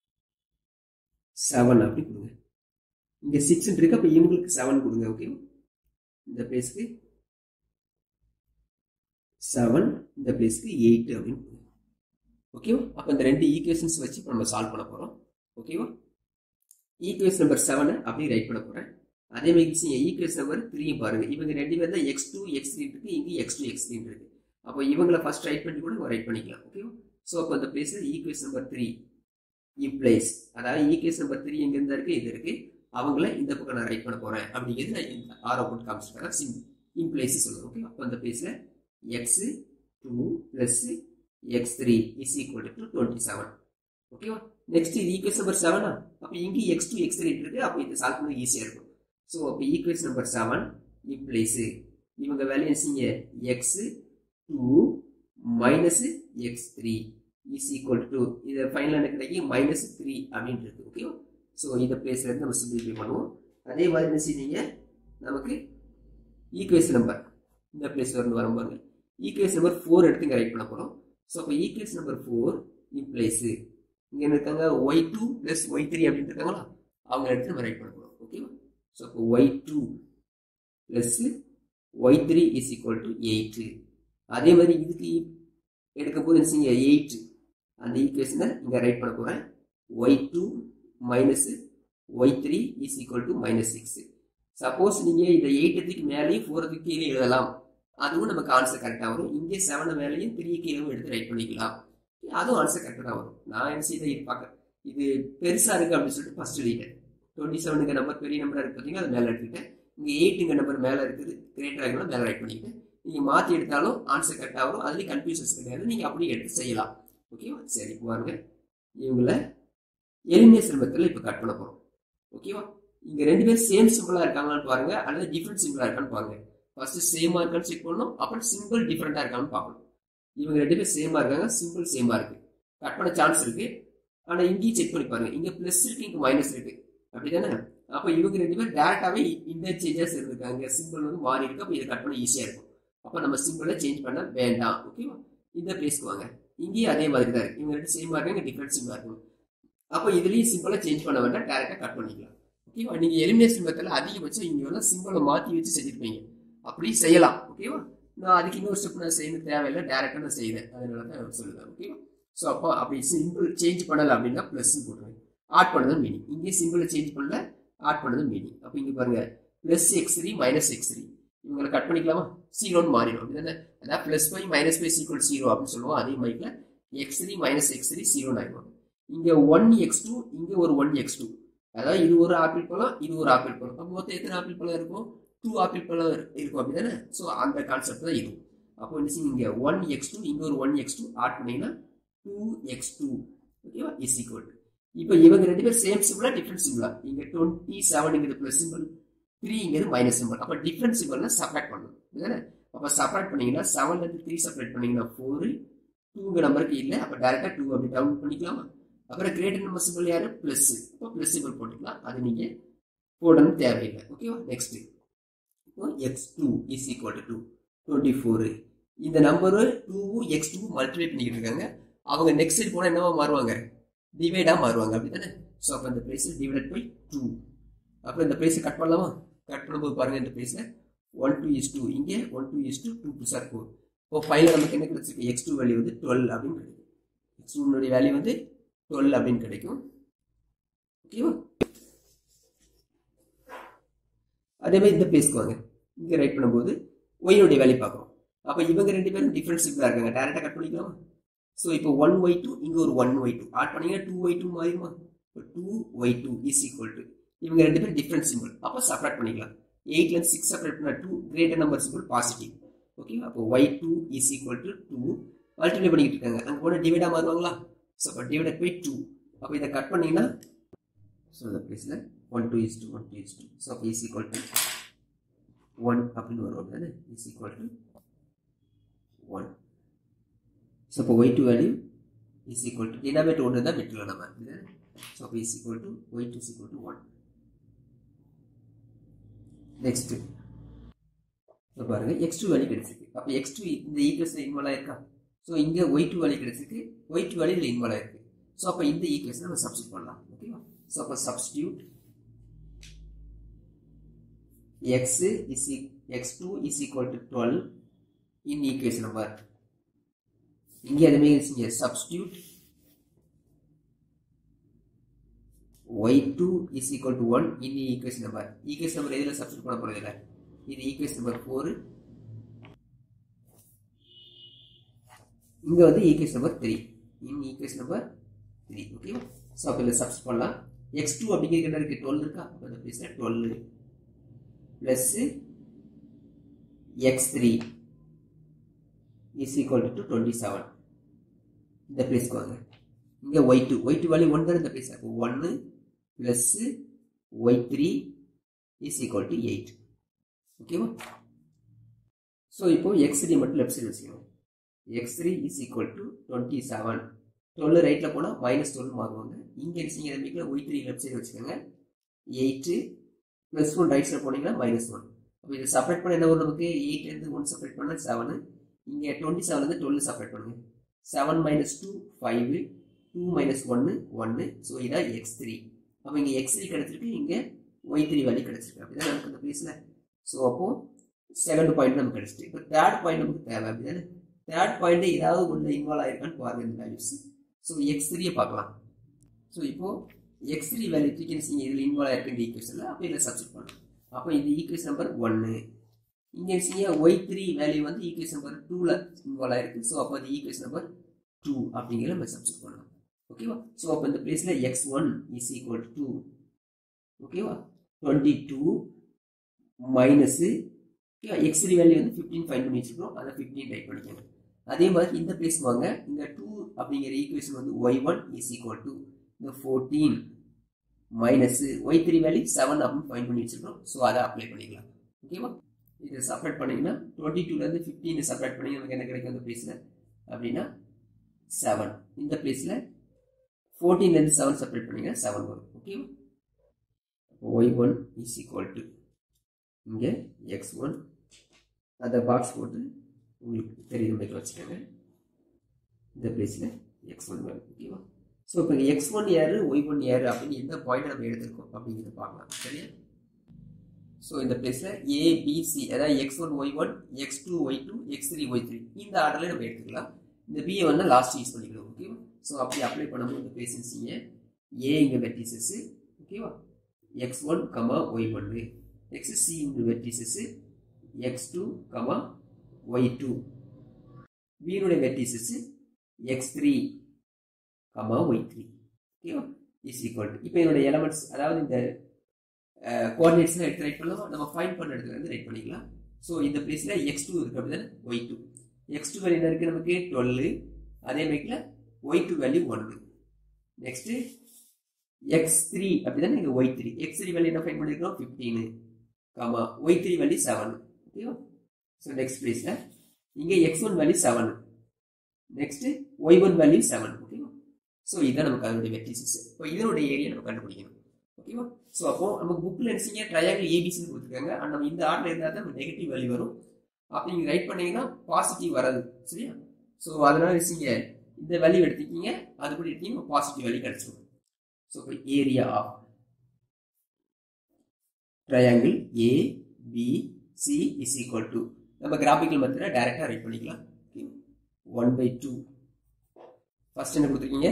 7 அப்படி கொடுங்க. இங்கே 6 இருக்கு, அப்போ இவங்களுக்கு 7 கொடுங்க. ஓகே, இந்த பிளேஸ்க்கு 7, இந்த பிளேஸ்க்கு 8 அப்படின்னு கொடுங்க. ஓகேவா? அப்போ இந்த ரெண்டு ஈக்குவேஷன்ஸ் வச்சு நம்ம சால்வ் பண்ண போகிறோம். ஓகேவா? ஈக்குவேஷன் நம்பர் 7 அப்படியே ரைட் பண்ண போகிறேன். அதே மாதிரி ஈக்குவேஷன் நம்பர் 3 பாருங்க. இவங்க ரெண்டு பேர் தான் x2 x3 இருக்கு, இங்கே x2 x3 இருக்கு. அப்போ இவங்களை ஃபர்ஸ்ட் ரைட் பண்ணி கூட ரைட் பண்ணிக்கலாம். ஓகேவா? ஸோ அப்போ இந்த பிளேஸில் ஈக்குவேஷன் நம்பர் 3 இம்ப்ளைஸ், அதாவது ஈக்குவேஷன் நம்பர் 3 எங்க இருந்தா இருக்கு, இது இருக்கு. அவங்கள இந்த பக்கம் நான் ரைட் பண்ண போறேன் அப்படிங்கிறது நான் ஆரோ போட்டு காமிச்சிட்டேன். இம்ப்ளைஸ் சொல்லுவேன். ஓகே, அப்போ இந்த பிளேஸ்ல x2 plus x3 is equal to 27. ஓகேவா? நெக்ஸ்ட் இது ஈக்குவேஷன் நம்பர் 7. அப்போ இங்கே x2 x3 இருக்கு. அப்போ இது சால்வ் பண்ண ஈஸியா இருக்கும். ஸோ அப்போ ஈக்குவேஷன் நம்பர் 7 இம்ப்ளைஸ் இவங்க வேல்யூ என்ன, x2 minus x3 is equal to, இது ஃபைனல் என்ன கிடைக்கும், -3 அப்படின்னு இருக்கு. ஓகேவா? ஸோ இந்த பிளேஸ்ல இருந்து நம்ம சிம்பிளிஃபை பண்ணுவோம். அதே மாதிரி என்ன செய்வீங்க, நமக்கு ஈக்குவேஷன் நம்பர் இந்த பிளேஸ்ல இருந்து வரும்போது ஈக்குவேஷன் நம்பர் 4 எடுத்து இங்கே ரைட் பண்ண போகிறோம். ஸோ அப்போ ஈக்குவேஷன் நம்பர் 4 இம்ப்ளைஸ் இங்கே என்ன இருக்காங்க, y2 plus y3 அப்படின்னு இருக்காங்களா, அவங்க எடுத்து நம்ம ரைட் பண்ண போகிறோம். ஓகேவா? ஸோ அப்போ y2 plus y3 is equal to 8. அதே மாதிரி இதுக்கு எடுக்கும் போது என்ன 8 அந்த ஈக்குவேஷனை இங்கே ரைட் பண்ண போகிறேன். y2 minus y3 is equal to -6. Suppose நீங்கள் இதை 8க்கு மேலேயும் 4க்கு கீழே எழுதலாம், அதுவும் நமக்கு ஆன்சர் கரெக்டாக வரும். இங்கே 7 மேலேயும் 3 கீழே எடுத்து ரைட் பண்ணிக்கலாம், அதுவும் ஆன்சர் கரெக்டாக தான் வரும். நான் என்ன செய்த இது பார்க்க, இது பெருசாக இருக்குது அப்படின்னு சொல்லிட்டு ஃபர்ஸ்ட் எழுதிட்டேன். 27 நம்பர் பெரிய நம்பராக இருக்குது பார்த்தீங்கன்னா, அது மேலே எடுத்துக்கிட்டேன். இங்கே 8 நம்பர் மேலே இருக்குது, கிரேட்டராக இருக்குன்னா மேலே ரைட் பண்ணிக்கிட்டேன். நீங்கள் மாற்றி எடுத்தாலும் ஆன்சர் கரெக்டாக வரும், அதுலேயும் கன்ஃபியூஷன்ஸ் கிடையாது, நீங்கள் அப்படியே எடுத்து செய்யலாம். ஓகேவா? சரி, பாருங்க, இவங்கள எலிமினேஷன் மெத்தடில் இப்போ கட் பண்ண போகிறோம். ஓகேவா? இங்கே ரெண்டு பேரும் சேம் சிம்பிளாக இருக்காங்கன்னு பாருங்க, அல்லது டிஃப்ரெண்ட் சிம்பிளாக இருக்கான்னு பாருங்க. ஃபர்ஸ்ட் சேமாக இருக்கான்னு செக் பண்ணணும், அப்புறம் சிம்பிள் டிஃப்ரெண்டாக இருக்கான்னு பார்க்கணும். இவங்க ரெண்டு பேரும் சேமாக இருக்காங்க, சிம்பிள் சேமாக இருக்கு, கட் பண்ண சான்ஸ் இருக்கு. ஆனால் இங்கேயும் செக் பண்ணி பாருங்க, இங்கே ப்ளஸ் இருக்கு, இங்கே மைனஸ் இருக்கு, அப்படி தானே? அப்போ இவங்க ரெண்டு பேரும் டேரக்டாகவே இன்டர்சேஞ்சஸ் இருந்திருக்காங்க, சிம்பிள் வந்து மாறி இருக்கு. அப்போ இதை கட் பண்ண ஈஸியாக இருக்கும். அப்போ நம்ம சிம்பிளை சேஞ்ச் பண்ண வேண்டாம். ஓகேவா? இந்த பிளேஸ்க்கு வாங்க. இங்கேயும் அதே மாதிரி தான் இருக்கு, இவங்க ரெண்டு சேமாக இருக்காங்க, டிஃப்ரெண்ட் சிம்பிளாக இருக்கும். அப்போ இதுலேயும் சிம்பிளை சேஞ்ச் பண்ண வேண்டாம், டேரக்டாக கட் பண்ணிக்கலாம். ஓகேவா? நீங்கள் எலிமினேஷன் மெத்தடில் அதிகபட்சம் இங்கே வந்து சிம்பிளை மாற்றி வச்சு செஞ்சுருப்பீங்க, அப்படி செய்யலாம். ஓகேவா? நான் அதுக்கு இன்னொரு ஸ்டெப் நான் செய்யணும் தேவையில்லை, டேரக்டாக நான் செய்வேன், அதனால தான் சொல்லுவேன். ஓகேவா? ஸோ அப்போ அப்படி சிம்பிள் சேஞ்ச் பண்ணலை அப்படின்னா ப்ளஸ் போட்டுருவேன். ஆட் பண்ணது மீனிங், இங்கே சிம்பிளை சேஞ்ச் பண்ணல, ஆட் பண்ணது மீனிங். அப்போ இங்கே பாருங்க, ப்ளஸ் x3 மைனஸ் x3 இவங்களை கட் பண்ணிக்கலாமா, 0ன்னு மாறிடும். அப்படிதானே? அதான் +5 -5 = 0 அப்படின்னு சொல்லுவோம். அதே மாதிரி x3 மைனஸ் x3 0ன்னு ஆயிடும். இங்கே 1x2, இங்கே ஒரு 1x2, அதாவது இது ஒரு ஆப்பிள் பழம், இது ஒரு ஆப்பிள் பழம். அப்போ மொத்தம் எத்தனை ஆப்பிள் பழம் இருக்கும்? 2 ஆப்பிள் பழம் இருக்கும் அப்படிதானே? ஸோ அந்த கான்செப்ட் தான் இது. அப்போ இங்க 1x2 இங்க ஒரு 1x2 ஆட் பண்ணீங்கன்னா 2x2 ஓகேவா இஸ் ஈக்குவல் டு. இப்போ இவங்க ரெண்டு பேரும் சேம் சிம்பிளா டிஃபரண்ட் சிம்பிளா? இங்க 27ங்கிறது பிளஸ் சிம்பிள், 3ங்கிறது மைனஸ் சிம்பிள். அப்போ டிஃபரண்ட் சிம்பிள்னா செப்பரேட் பண்ணணும் அப்படிதானே? அப்போ செப்பரேட் பண்ணீங்கன்னா 7ல இருந்து 3 செப்பரேட் பண்ணீங்கன்னா 4, 2ங்க நம்பருக்கு இல்லை, அப்போ டைரக்டா 2 அப்படி டவுன் பண்ணிக்கலாமா? அப்புறம் கிரேட்டர் நம்பர் சிம்பிள் யாரு? பிளஸ். இப்போ பிளஸ் சிம்பிள் போட்டுக்கலாம், அது நீங்க போடணும் தேவையில்லை. ஓகேவா? நெக்ஸ்ட் இப்போ x2 இஸ் ஈக்குவல் டு 24. இந்த நம்பர் 2 x2 மல்டிப்ளை பண்ணிக்கிட்டு இருக்காங்க. அவங்க நெக்ஸ்ட் சைடு போனா என்னவா மாறுவாங்க? டிவைடா மாறுவாங்க அப்படிதானே? ஸோ அப்போ இந்த பிளேஸ் டிவைடட் பை 2. அப்புறம் இந்த பிளேஸை கட் பண்ணலாமா? கட் பண்ணும்போது பாருங்க இந்த பிளேஸ்ல 1:2 இங்க 1:2 2 + 4. இப்போ ஃபைனல் நமக்கு என்ன கிடைச்சிருக்கு? x2 வேல்யூ வந்து 12 அப்படின்னு கிடைக்கும். x2 வேல்யூ வந்து 12 அப்படின்னு கிடைக்கும். ஓகேவா? அதே மாதிரி இந்த பிளேஸ்க்கு வாங்க. இங்க ரைட் பண்ணும்போது y உடைய வேல்யூ பார்க்கணும். அப்ப இவங்க ரெண்டு பேரும் டிஃபரண்ட் சிம்பிளா இருக்காங்க. டைரக்டா கட் பண்ணிக்கலாமா? சோ இப்போ 1y2 இங்க ஒரு 1y2 ஆட் பண்ணீங்கன்னா 2y2 மாறிடுமா? 2y2 is equal to இவங்க ரெண்டு பேரும் டிஃபரண்ட் சிம்பிள். அப்ப செப்பரேட் பண்ணிக்கலாம். 8ல இருந்து 6 செப்பரேட் பண்ணா 2 greater number symbol positive. Okay, அப்போ y2 is equal to 2 multiply பண்ணிட்டு இருக்காங்க. அங்க போனா டிவைடா மாறுவாங்களா? சோ அப்ப டிவைடட் பை 2. அப்ப இத கட் பண்ணீங்கன்னா சோ இந்த பிளேஸ்ல 1:2 1:2 சோ அப்ப இஸ் ஈக்குவல் டு 1 அப்படின்னு வரும் அப்படிதானே? Is equal to 1. So, y2 value is equal to denominator 1 தான் விட்டுல நம்ம. So, is equal to y2 is equal to 1. Next. So, பாருங்க x2 வேல்யூ கிடைச்சிருக்கு. அப்ப x2 இந்த ஈக்குவேஷன் இன்வால்வ் ஆயிருக்கா? So, இங்க y2 வேல்யூ கிடைச்சிருக்கு. y2 வேல்யூ இதுல இன்வால்வ் ஆயிருக்கு. So, அப்ப இந்த ஈக்குவேஷனை நம்ம சப்ஸ்டிட்யூட் பண்ணலாம். ஓகேவா? So, அப்ப substitute x2 is equal to 12 in equation number. இங்க அதுமே இங்க substitute y2 is equal to 1 in equation number. equation number எதுல சப்ஸ்டிட்யூட் பண்ண போறது இல்ல. இது equation number 4. இங்க வந்து equation number 3 in equation number 3. ஓகேவா? சோ அப்ப இத சப்ஸ்டிட்யூட் பண்ணலாம். x2 அப்படிங்கிறது என்ன இருக்கு? 12 இருக்கா? அப்ப இந்த பிளேஸ்ல 12 plus x3 is equal to 27. இந்த பிளேஸ்க்கு வாங்க. இங்க y2 வேல்யூ 1 தான் இந்த பிளேஸ். அப்போ 1 plus y3 is equal to 8. ஓகேவா? சோ இப்போ x3 மட்டும் லெஃப்ட் சைடு வச்சுக்கணும். x3 is equal to 27. 12 ரைட்ல போனா -12 மாறுவாங்க. இங்க நீங்க ரெண்டுக்குள்ள y3 லெஃப்ட் சைடு வச்சுக்கோங்க. 8 plus 1 ரைட் சைடு போனீங்கன்னா -1. அப்ப இத செப்பரேட் பண்ண என்ன வரும் நமக்கு? 8 ல இருந்து 1 செப்பரேட் பண்ணா 7. இங்க 27 ல இருந்து 12 செப்பரேட் பண்ணுங்க. 7 minus 2 5, 2 minus 1 1. சோ இத x3. அப்ப இங்க x3 கிடைச்சிருக்கு, இங்க y3 வேல்யூ கிடைச்சிருக்கு. அப்படிதான் நமக்கு இந்த பிளேஸ்ல. சோ அப்போ செகண்ட் பாயிண்ட் நமக்கு கிடைச்சிருக்கு. இப்போ தேர்ட் பாயிண்ட் நமக்கு தேவை அப்படிதானே? தேர்ட் பாயிண்ட் ஏதாவது ஒண்ணு இன்வால்வ் ஆயிருக்கான்னு பாருங்க இந்த வேல்யூஸ். சோ x3 பார்க்கலாம். சோ இப்போ x3 வேல்யூ ஃப்ரீக்வென்சி இதுல இன்வால்வ் ஆயிருக்கு இந்த ஈக்குவேஷன்ல. அப்ப இத சப்ஸ்டிட்யூட் பண்ணலாம். அப்ப இந்த ஈக்குவேஷன் நம்பர் 1. இங்க y3 வேல்யூ வந்து ஈக்குவேஷன் நம்பர் 2ல இன்வால்வ் ஆயிருக்கு. சோ அப்ப இந்த ஈக்குவேஷன் நம்பர் 2 அப்படிங்கறத நம்ம சப்ஸ்டிட்யூட் பண்ணலாம். ஓகேவா? சோ அப்ப இந்த பிளேஸ்ல x1 is equal to 2. ஓகேவா? 22 மைனஸ் x3 வேல்யூ வந்து 15 ஃபைண்ட் பண்ணி வச்சிருக்கோம். அத 15 டைப் பண்ணிக்கோங்க. அதே மாதிரி இந்த பிளேஸ் வாங்க. இந்த 2 அப்படிங்கற ஈக்குவேஷன் வந்து y1 is equal to இந்த 14 மைனஸ் y3 வேல்யூ 7 அப்படின்னு ஃபைண்ட் பண்ணி வச்சிருக்கோம். சோ அத அப்ளை பண்ணிக்கலாம். ஓகேவா? இத செப்பரேட் பண்ணீங்கன்னா 22 ல இருந்து 15 செப்பரேட் பண்ணீங்கன்னா நமக்கு என்ன கிடைக்கும் இந்த பிளேஸ்ல அப்படினா 7. இந்த பிளேஸ்ல 14 ல இருந்து 7 செப்பரேட் பண்ணீங்கன்னா 7 வரும். ஓகேவா? அப்போ y1 is equal to இங்க x1 அத பாக்ஸ் போட்டு உங்களுக்கு தெரியும் மாதிரி வச்சுக்கோங்க. இந்த பிளேஸ்ல x1 வரும். ஓகேவா? சோ இப்போ x1 யாரு y1 யாரு அப்படின்னு எந்த பாயிண்ட் நம்ம எடுத்துறோம் அப்படிங்கறத பார்க்கலாம். சரியா? சோ இந்த பிளேஸ்ல a b c அதாவது x1 y1 x2 y2 x3 y3 இந்த ஆர்டர்ல நம்ம எடுத்துக்கலாம். இந்த b வந்து லாஸ்ட் யூஸ் பண்ணிக்கலாம். ஓகேவா? சோ அப்படி அப்ளை பண்ணும்போது இந்த பேசின்ஸிங்க a இங்க வெர்டிசஸ். ஓகேவா? x1, y1 x c இங்க வெர்டிசஸ் x2, y2 b னுடைய வெர்டிசஸ் x3, y3. ஓகேவா? இஸ் ஈக்குவல் டு இப்போ இதோட எலமெண்ட்ஸ் அதாவது இந்த கோஆர்டினேட்ஸ்லாம் எடுத்து ரைட் பண்ணலாம் நம்ம ஃபைண்ட் பண்ண இடத்துல இருந்து ரைட் பண்ணிக்கலாம் ஸோ இந்த பிளேஸில் x2 இருக்குது அப்படி தானே y2 x2 வேல்யூ என்ன இருக்குது நமக்கு 12 அதே மாதிரில y2 வேல்யூ 1 நெக்ஸ்ட் x3 அப்படி தானே இங்கே y3 x3 வேல்யூ என்ன ஃபைண்ட் பண்ணியிருக்கோம் 15 காமா y3 வேல்யூ 7 ஓகேவா ஸோ நெக்ஸ்ட் பிளேஸில் இங்கே x1 value 7 next y1 value 7 ஓகேவா ஸோ இதான் நமக்கு அதனுடைய வெர்டிசஸ் இப்போ இதனுடைய ஏரியா நம்ம கண்டுபிடிக்கணும் ஓகேவா ஸோ அப்போ நம்ம புக்கில் நினைச்சிங்க ட்ரையாங்கிள் ஏபிசின்னு கொடுத்துருக்காங்க அண்ட் நம்ம இந்த ஆர்டர் இருந்தால் தான் நெகட்டிவ் வேல்யூ வரும் அப்போ நீங்கள் ரைட் பண்ணீங்கன்னா பாசிட்டிவ் வராது சரியா ஸோ அதனால நினைச்சிங்க இந்த வேல்யூ எடுத்துக்கிங்க அது கூட எடுத்தீங்கன்னா பாசிட்டிவ் வேல்யூ கிடைச்சிடும் ஸோ இப்போ area of triangle ABC is equal to நம்ம கிராஃபிக்கல் மெத்தடை டைரெக்டாக ரைட் பண்ணிக்கலாம் 1/2 ஃபர்ஸ்ட் என்ன கொடுத்துருக்கீங்க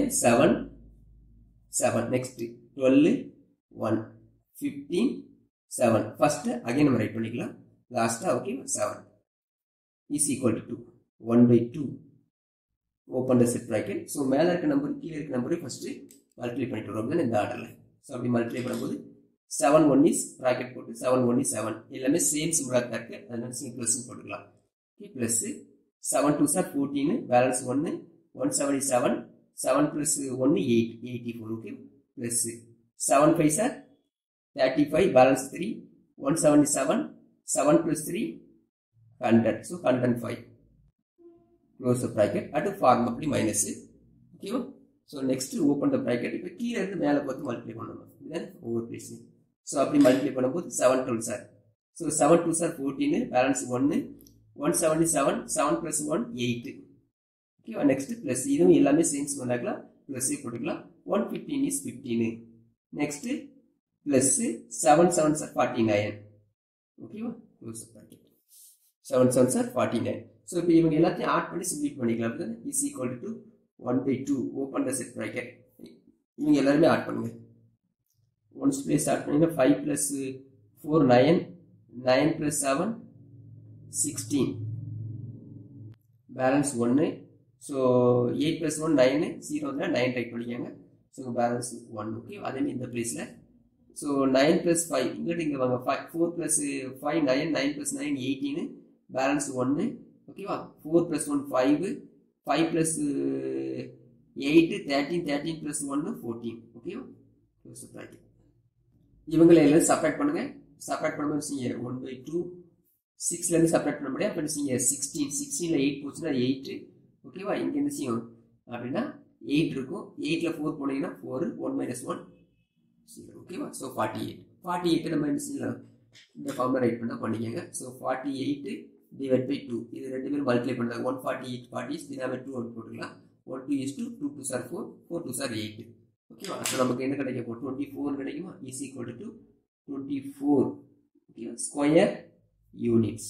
7 நெக்ஸ்ட் 12 1 15 7 ஃபர்ஸ்ட் அகைன் நம்ம ரைட் பண்ணிக்கலாம் லாஸ்டா okay 7 is equal to 1/2 open the set bracket so மேலே இருக்க நம்பர் கீழே இருக்க நம்பரை ஃபர்ஸ்ட் மல்டிப்ளை பண்ணிட்டு வரோம் இந்த ஆர்டரில் ஸோ அப்படி மல்டிப்ளை பண்ணும்போது 7 1 இஸ் பிராக்கெட் போட்டு 7 1 இஸ் 7 எல்லாமே சேம் சிம்பிளாக தான் இருக்கு அதனால ப்ளஸ் போட்டுக்கலாம் okay plus 7 2 are 14 balance 1 177 7 plus 1 8 84 okay plus 7 5 sir 35 balance 3 177 7 plus 3 100 so 105 close the bracket at form apply minus okay so next open the bracket இப்போ கீழ இருந்து மேல பார்த்து மல்டிப்ளை பண்ணனும் then over place so அப்படி மல்டிப்ளை பண்ணும்போது 7 12 sir so 7 2 sir 14 balance 1 177 7 plus 1 8 okay next plus இதுவும் எல்லாமே சேம் பண்ணலாம் plus போட்டுக்கலாம் 115 is 15 next plus 7 7 49 okay close the bracket 7 7 49 so இப்போ இவங்க எல்லாத்தையும் ஆட் பண்ணி சிம்ப்ளிஃபை பண்ணிக்கலாம் then is equal to 1/2 open the set bracket இவங்க எல்லாரும் ஆட் பண்ணுங்க ஒன்ஸ் place ஆட் பண்ணீங்க 5 plus 4 9 9 plus 7 16 balance 1 so 8 plus 1 9 0 9 right பண்ணிக்கங்க so balance 1 okay அதே இந்த பிளேஸ்ல so 9 plus 5 இங்க வாங்க 4 plus 5 9 9 plus 9 18 balance 1 ஓகேவா 4 plus 1 5 5 plus 8 13 13 plus 1 14 ஓகேவா க்ளோஸ் பிராக்கெட் இவங்களை எல்லாம் செப்பரேட் பண்ணுங்க செப்பரேட் பண்ணும்போது நீங்க 1/2 6 ல இருந்து செப்பரேட் பண்ண முடியாது அப்ப நீங்க 16 16 ல 8 போச்சுனா 8 ஓகேவா இங்க என்ன செய்யும் அப்படினா 8 இருக்கும் 8 ல 4 போனீங்கன்னா 4 1 - 1 0 ஓகேவா சோ 48 48 நம்ம என்ன செய்யலாம் இந்த ஃபார்முலா ரைட் பண்ணா பண்ணிக்கங்க சோ 48 divided by 2 இது ரெண்டு பேரும் மல்டிப்ளை பண்ணா 148 40 is divided by 2 அவுட் போட்டுக்கலாம் 1 2 is 2 2 2 are 4 4 2 are 8 ஓகேவா சோ நமக்கு என்ன கிடைக்கும் 24 கிடைக்குமா is equal to 24 ஓகேவா ஸ்கொயர் யூனிட்ஸ்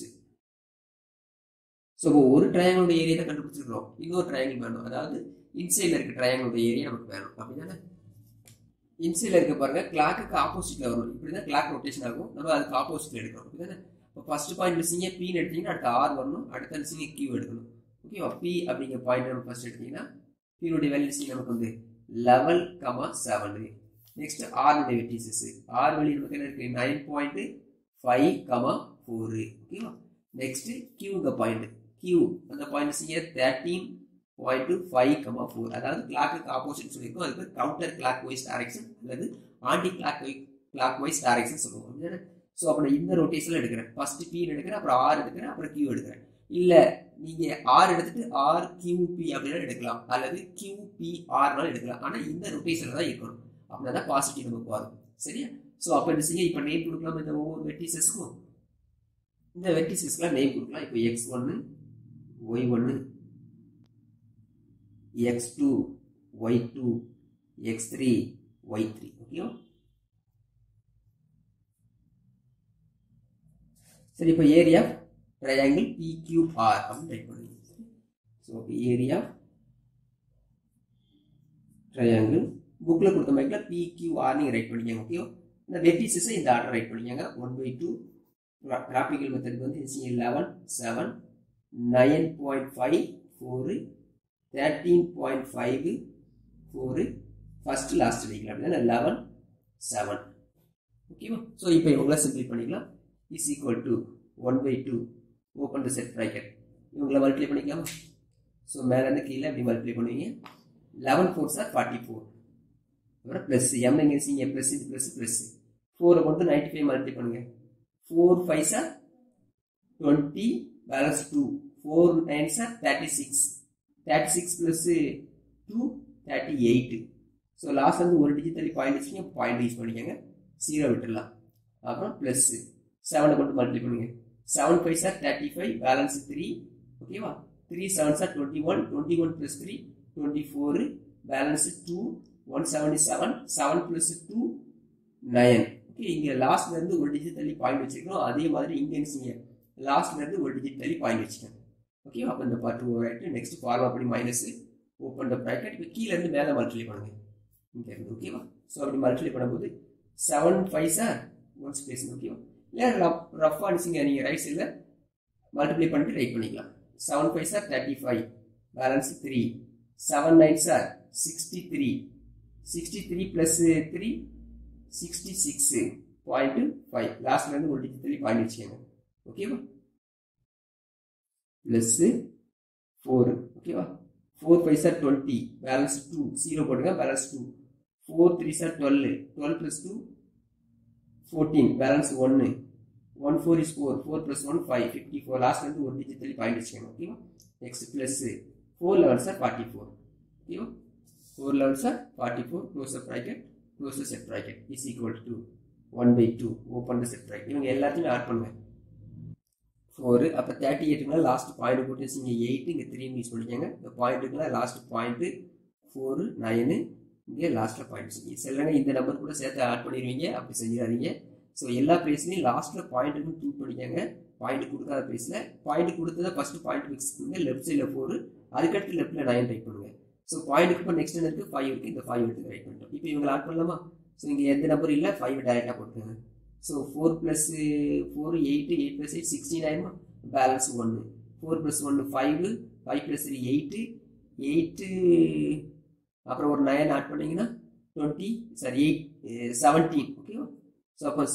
சோ ஒரு ட்ரையாங்கிளோட ஏரியா தான் கண்டுபிடிச்சிருக்கோம் இன்னொரு ட்ரையாங்கிள் வேணும் அதாவது இன்சைட்ல இருக்க ட்ரையாங்கிளோட ஏரியா நமக்கு வேணும் அப்படிதானே இன்சைட்ல இருக்க பாருங்க கிளாக்குக்கு ஆப்போசிட்ல வரும் இப்படி தான் கிளாக் ரொட்டேஷன் ஆகும் நம்ம அதுக்கு ஆப்போசிட்ல எடுக்கணும் அப்படிதானே இப்போ ஃபர்ஸ்ட் பாயிண்ட் லிஸ்டிங்க p ன்னு எடுத்தீங்கன்னா அடுத்து r வரணும் அடுத்து லிஸ்டிங்க q எடுக்கணும் ஓகேவா p அப்படிங்கிற பாயிண்ட் நம்ம ஃபர்ஸ்ட் எடுத்தீங்கன்னா p னுடைய வேல்யூ லிஸ்டிங் நமக்கு வந்து 11,7 நெக்ஸ்ட் r னுடைய வெர்டிசஸ் r வேல்யூ நமக்கு என்ன இருக்கு 9.5, 4 ஓகேவா நெக்ஸ்ட் q ங்க பாயிண்ட் q அந்த பாயிண்ட் லிஸ்டிங்க 13.5, 4 அதாவது கிளாக்குக்கு ஆப்போசிட் சொல்லிருக்கோம் அதுக்கு கவுண்டர் கிளாக் வைஸ் டைரக்ஷன் அல்லது ஆன்டி கிளாக் வைஸ் டைரக்ஷன் சொல்லுவோம் சோ அப்ப நான் இந்த ரொட்டேஷன்ல எடுக்கிறேன் ஃபர்ஸ்ட் p எடுக்கிறேன் அப்புறம் r எடுக்கிறேன் அப்புறம் q எடுக்கிறேன் இல்ல நீங்க r எடுத்துட்டு r q p அப்படினா எடுக்கலாம் அல்லது q p r னால எடுக்கலாம் ஆனா இந்த ரொட்டேஷன்ல தான் இருக்கணும் அப்பனா தான் பாசிட்டிவ் நமக்கு வரும் சரியா சோ அப்ப என்ன செய்ய இப்ப நேம் கொடுக்கலாம் இந்த ஒவ்வொரு வெர்டிசஸ்க்கும் இந்த வெர்டிசஸ்க்குலாம் நேம் கொடுக்கலாம் இப்போ x1 y1 x2 y2 x3 y3 ஓகேவா சரி இப்போ ஏரியா ட்ரையாங்கிள் PQR அப்படி ரைட் பண்ணுங்க சோ ஏரியா ட்ரையாங்கிள் புக்ல கொடுத்த மாதிரில PQR நீங்க ரைட் பண்ணிக்கங்க ஓகேவா இந்த வெர்டிசஸ் இந்த ஆர்டர் ரைட் பண்ணிக்கங்க 1/2 கிராஃபிக்கல் மெத்தட் வந்து 11 7 9.5 4 13.5 4 first last அடிக்கலாம் அப்படின்னா 11 7 ஓகேவா. ஸோ இப்போ இவங்கள சிம்பிளி பண்ணிக்கலாம். Is equal to 1/2 open the set bracket இவங்கள மல்டிப்ளை பண்ணிக்கலாமா. ஸோ மேலேருந்து கீழே அப்படி மல்டிப்ளை பண்ணுவீங்க. 11 4s are 44 அப்புறம் ப்ளஸ் எம் எங்கே வச்சிங்க ப்ளஸ் இது ப்ளஸ் ப்ளஸ் 4 கொண்டு 95 மல்டிப்ளை பண்ணுங்க. 4 5s are 20 balance 2 4 9s are 36 36 ப்ளஸ் 2 38. ஸோ லாஸ்ட் வந்து ஒரு டிஜிட் தள்ளி பாயிண்ட் வச்சுங்க பாயிண்ட் யூஸ் பண்ணிக்கோங்க 0 விட்டுடலாம். அப்புறம் ப்ளஸ் 7 கொண்டு மல்டிப்ளை பண்ணுங்க. 7 5s are 35 பேலன்ஸ் 3 ஓகேவா. 3 7s are 21 21 plus 3 24 balance 2 177 7 plus 2 9 okay. இங்க லாஸ்ட்ல இருந்து ஒரு டிஜிட் தள்ளி பாயிண்ட் வச்சிருக்கோம். அதே மாதிரி இங்க என்ன லாஸ்ட்ல இருந்து ஒரு டிஜிட் தள்ளி பாயிண்ட் வச்சுக்கோங்க ஓகே. அப்போ இந்த பார்ட் ஓவர் ஆயிட்டு நெக்ஸ்ட் ஃபார்முலா படி மைனஸ் ஓப்பன் த பிராக்கெட் இப்போ கீழ இருந்து மேலே மல்டிப்ளை பண்ணுங்க இங்க இருந்து ஓகேவா. ஸோ அப்படி மல்டிப்ளை பண்ணும்போது 7 5s are ஒன்ஸ் பேசுங்க ஓகேவா. இல்லை ரஃபா அனுப்பிச்சிங்க நீங்கள் ரைட் சைடில் மல்டிப்ளை பண்ணிட்டு ரைட் பண்ணிக்கலாம். 7 5s are 35 balance 3 7 9s are 63 63 plus 3 66.5 லாஸ்ட்ல இருந்து ஒரு டிஜிட் தள்ளி பாயிண்ட் வச்சுக்கோங்க ஓகேவா. பிளஸ் 4 ஓகேவா. 4 5s are 20 பேலன்ஸ் 2 0 போடுங்க balance 2 4 3s are 12 12 plus 2 14 balance 1 1 4 is 4 4 plus 1 5 54 லாஸ்ட்ல இருந்து ஒரு டிஜிட் தள்ளி பாயிண்ட் வச்சுக்கோங்க ஓகேவா. நெக்ஸ்ட் பிளஸ் 4 11s are 44 ஓகேவா. 4 11s are 44 close the bracket close the set bracket is equal to 1/2 open the set bracket. இவங்க எல்லாத்தையும் ஆட் பண்ணுங்க 4 அப்போ 38க்குனா லாஸ்ட் பாயிண்ட் போட்டு இங்கே 8 இங்கே 3 யூஸ் பண்ணிக்கோங்க. இந்த பாயிண்ட்டுக்குனா லாஸ்ட் பாயிண்ட் 4 9 இங்கே லாஸ்ட்டில் பாயிண்ட் இல்லைங்க இந்த நம்பர் கூட சேர்த்து ஆட் பண்ணிடுவீங்க அப்படி செஞ்சிடாதீங்க. ஸோ எல்லா ப்ரைஸ்லையும் லாஸ்ட்டில் பாயிண்ட்டுக்கு டூ பண்ணிக்கோங்க. பாயிண்ட் கொடுக்காத ப்ரைஸில் பாயிண்ட் கொடுத்ததை ஃபஸ்ட்டு பாயிண்ட் ஃபிக்ஸ் பண்ணுங்க. லெஃப்ட் சைடில் 4 அதுக்கடுத்து லெஃப்ட்டில் 9 ரைட் பண்ணுங்க. ஸோ பாயிண்ட்டுக்கு இப்போ நெக்ஸ்ட் என்ன இருக்குது 5 இருக்குது. இந்த 5 எடுத்து ரைட் பண்ணிட்டோம். இப்போ இவங்களை ஆட் பண்ணலாமா. ஸோ இங்கே எந்த நம்பர் இல்லை 5 டேரெக்டாக போட்டுருங்க. ஸோ 4 + 4 8 8 + 8 16 பேலன்ஸ் 1 4 + 1 5 5 + 3 8 8 அப்புறம் ஒரு 9 ஆட் பண்ணிங்கன்னா 20 சரி 17 ஓகேவா. ஸோ அப்போ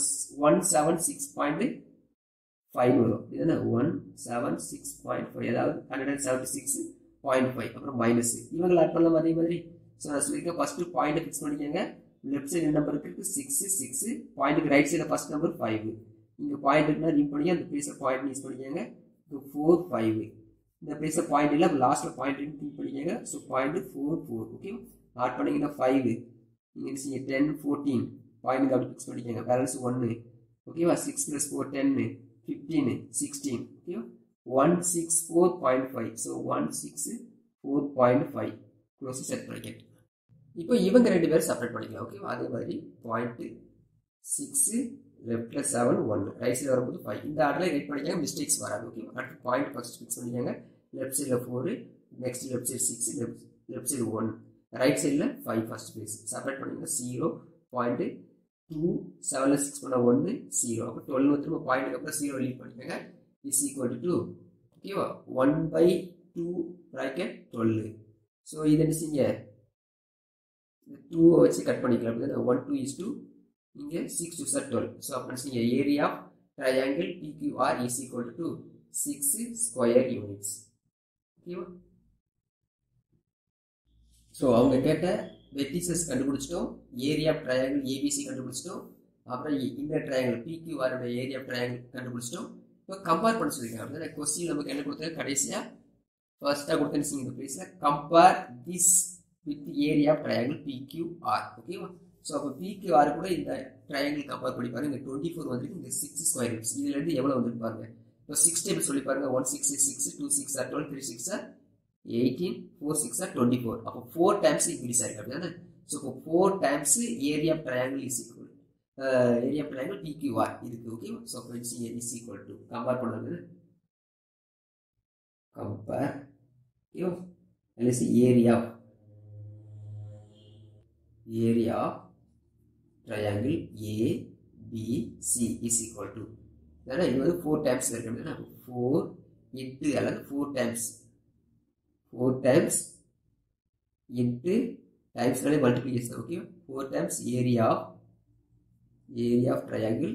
176.5 வரும். இதுதானே 176.5 அதாவது 176.5 அப்புறம் மைனஸ் இவங்களை ஆட் பண்ணலாம் அதே மாதிரி. ஸோ நான் சொல்லியிருக்கேன் ஃபர்ஸ்ட் பாயிண்ட் ஃபிக்ஸ் பண்ணிக்கோங்க. லெஃப்ட் சைடு நம்பர் இருக்கு 6 6 பாயிண்ட்டுக்கு ரைட் சைடில் ஃபர்ஸ்ட் நம்பர் 5 இங்கே பாயிண்ட் இருக்குன்னா ரீட் பண்ணி அந்த பிளேஸை பாயிண்ட் யூஸ் பண்ணிக்கோங்க. 4 5 இந்த பிளேஸை பாயிண்ட் இல்லை லாஸ்ட்டில் பாயிண்ட் திங்க் பண்ணிக்கோங்க. ஸோ பாயிண்ட் 4 4 ஓகே ஆட் பண்ணிங்கன்னா 5 நீங்கள் 10 14 பாயிண்ட் அப்படி ஃபிக்ஸ் பண்ணிக்கோங்க பேலன்ஸ் 1 ஓகேவா. 6 + 4 10 15 16 ஓகேவா. 164.5 ஸோ 164.5 க்ளோஸ் செட் பிராக்கெட். இப்போ இவங்க ரெண்டு பேரும் செப்பரேட் பண்ணிக்கலாம் ஓகேவா. அதே மாதிரி பாயிண்ட் 6 லெஃப்ட்ல 7 1 ரைட் சைடு வரும்போது 5 இந்த ஆர்டரில் ரைட் பண்ணிக்கோங்க மிஸ்டேக்ஸ் வராது ஓகேவா. அடுத்து பாயிண்ட் ஃபர்ஸ்ட் ஃபிக்ஸ் பண்ணிக்கோங்க. லெஃப்ட் சைடில் 4 next left side 6 left side 1 right சைடில் 5 ஃபர்ஸ்ட் பேஸ் செப்பரேட் பண்ணிக்கோங்க. 0.2 7 6 பண்ண 1 0 அப்போ 12 திரும்ப பாயிண்ட்டுக்கு அப்புறம் 0 ரிலீவ் பண்ணிக்கோங்க. இஸ் ஈக்குவல் டு ஓகேவா 1/2 பிராக்கெட் 12. ஸோ இதை என்ன செய்யுங்க 2 வச்சு கட் பண்ணிக்கலாம். 1 2 is 2 இங்கே 6 2 are 12. ஸோ அப்போ செய்யுங்க area of triangle PQR is equal to 6 square units ஓகேவா. ஸோ அவங்க கேட்ட வெர்டிசஸ் கண்டுபிடிச்சிட்டோம். ஏரியா ஆஃப் ட்ரையாங்கிள் ABC கண்டுபிடிச்சிட்டோம். அப்புறம் இந்த triangle PQR area of triangle கண்டுபிடிச்சிட்டோம். இப்போ கம்பேர் பண்ண சொல்லியிருக்காங்க. அப்படின்னா கொஸ்டின் நமக்கு என்ன கொடுத்தா கடைசியாக ஃபர்ஸ்ட்டாக கொடுத்தேன்னு இந்த பிளேஸில் compare this with area of triangle PQR ஓகேவா. ஸோ அப்போ PQR கூட இந்த ட்ரையாங்கிள் கம்பேர் பண்ணி பாருங்க. இங்கே 24 வந்துருக்கு இங்கே 6 ஸ்கொயர் ரூட்ஸ் இதுலேருந்து எவ்வளோ வந்துருக்கு பாருங்க. இப்போ 6 டேபிள் சொல்லி பாருங்க. 1 6 is 6 2 6 are 12 3 6 are 18 4 6 are 24 அப்போ 4 டைம்ஸ் இன்க்ரீஸ் ஆயிருக்கு அப்படிதானே. ஸோ இப்போ 4 times area of triangle is equal area of triangle PQR இருக்கு ஓகேவா. ஸோ அப்போ இஸ் ஈக்குவல் டு கம்பேர் பண்ணுறது கம்பேர் ஓகேவா. ஏரியா triangle ABC is equal to இது வந்து 4 டைம்ஸ் இருக்கு அப்படின்னா 4 into அல்லது 4 டைம்ஸ் into times multiplication. Okay, 4 times area of triangle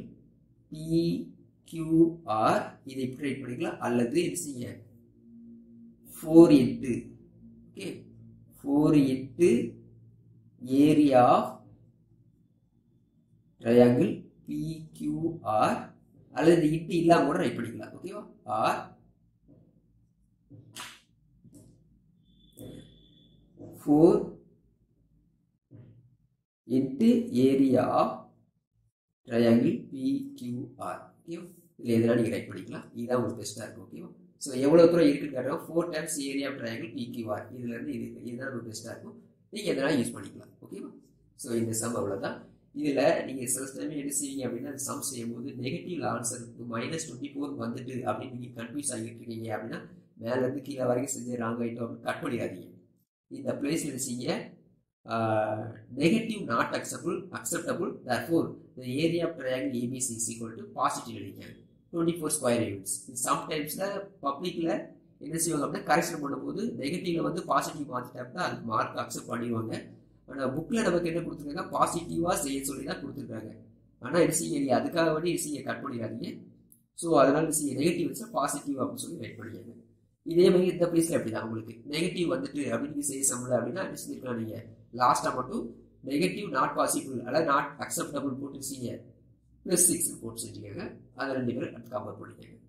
PQR. இதை இப்படி ரைட் பண்ணிக்கலாம். அல்லது என்ன செய்ய 4 into okay 4 into area of triangle PQR அல்லது இட்டு இல்லாம கூட ரைட் பண்ணிக்கலாம். ஓகேவா? Or 4 into area of triangle PQR. ஓகேவா? இதுல எதனா நீங்க ரைட் பண்ணிக்கலாம். இதுதான் உங்களுக்கு பெஸ்டா இருக்கும். ஓகேவா? சோ எவ்வளவு தூரம் இருக்குன்னு காட்டுறோம். 4 times area of triangle PQR. இதுல இருந்து இதுதான் உங்களுக்கு பெஸ்டா இருக்கும். நீங்க எதனா யூஸ் பண்ணிக்கலாம். ஓகேவா? சோ இந்த சம் அவ்வளவுதான். இதுல நீங்க சில டைம் என்ன செய்வீங்க அப்படின்னா சம் செய்யும்போது நெகட்டிவ் ஆன்சர் -24 வந்துட்டு அப்படின்னு நீங்க கன்ஃபியூஸ் ஆகிட்டு இருக்கீங்க அப்படின்னா மேல இருந்து கீழே வரைக்கும் செஞ்சு ராங் ஆயிட்டோம் அப்படின்னு கட் பண்ணிடாதீங்க. இந்த பிளேஸ்ல என்ன செய்யுங்க negative not acceptable therefore the area of triangle ABC is equal to positive எழுதிங்க 24 square units. சம்டைம்ஸ்ல பப்ளிக்ல என்ன செய்வாங்க அப்படின்னா கரெக்ஷன் பண்ணும்போது நெகட்டிவ்ல வந்து பாசிட்டிவ் மாத்திட்டாங்கன்னா அதுக்கு மார்க் அக்செப்ட் பண்ணிடுவாங்க. ஆனால் புக்கில் நமக்கு என்ன கொடுத்துருக்காங்க பாசிட்டிவாக செய்ய சொல்லி தான் கொடுத்துருக்காங்க. ஆனால் என்ன செய்ய அதுக்காக வேண்டி என்ன செய்ய கட் பண்ணிடாதீங்க. ஸோ அதனால என்ன செய்ய நெகட்டிவ் வச்சா பாசிட்டிவ் அப்படின்னு சொல்லி ரைட் பண்ணிடுங்க. இதே மாதிரி இந்த பிளேஸ்ல அப்படிதான் உங்களுக்கு நெகட்டிவ் வந்துட்டு அப்படின்னு செய்ய சம்பளம் அப்படின்னா என்ன செஞ்சிருக்கலாம் நீங்க லாஸ்டா மட்டும் நெகட்டிவ் நாட் பாசிபிள் அல்லது நாட் அக்செப்டபிள் போட்டு செய்ய +6 போட்டு செஞ்சுக்கோங்க. அதை 2 பேரும் கம்பேர் பண்ணிக்கோங்க.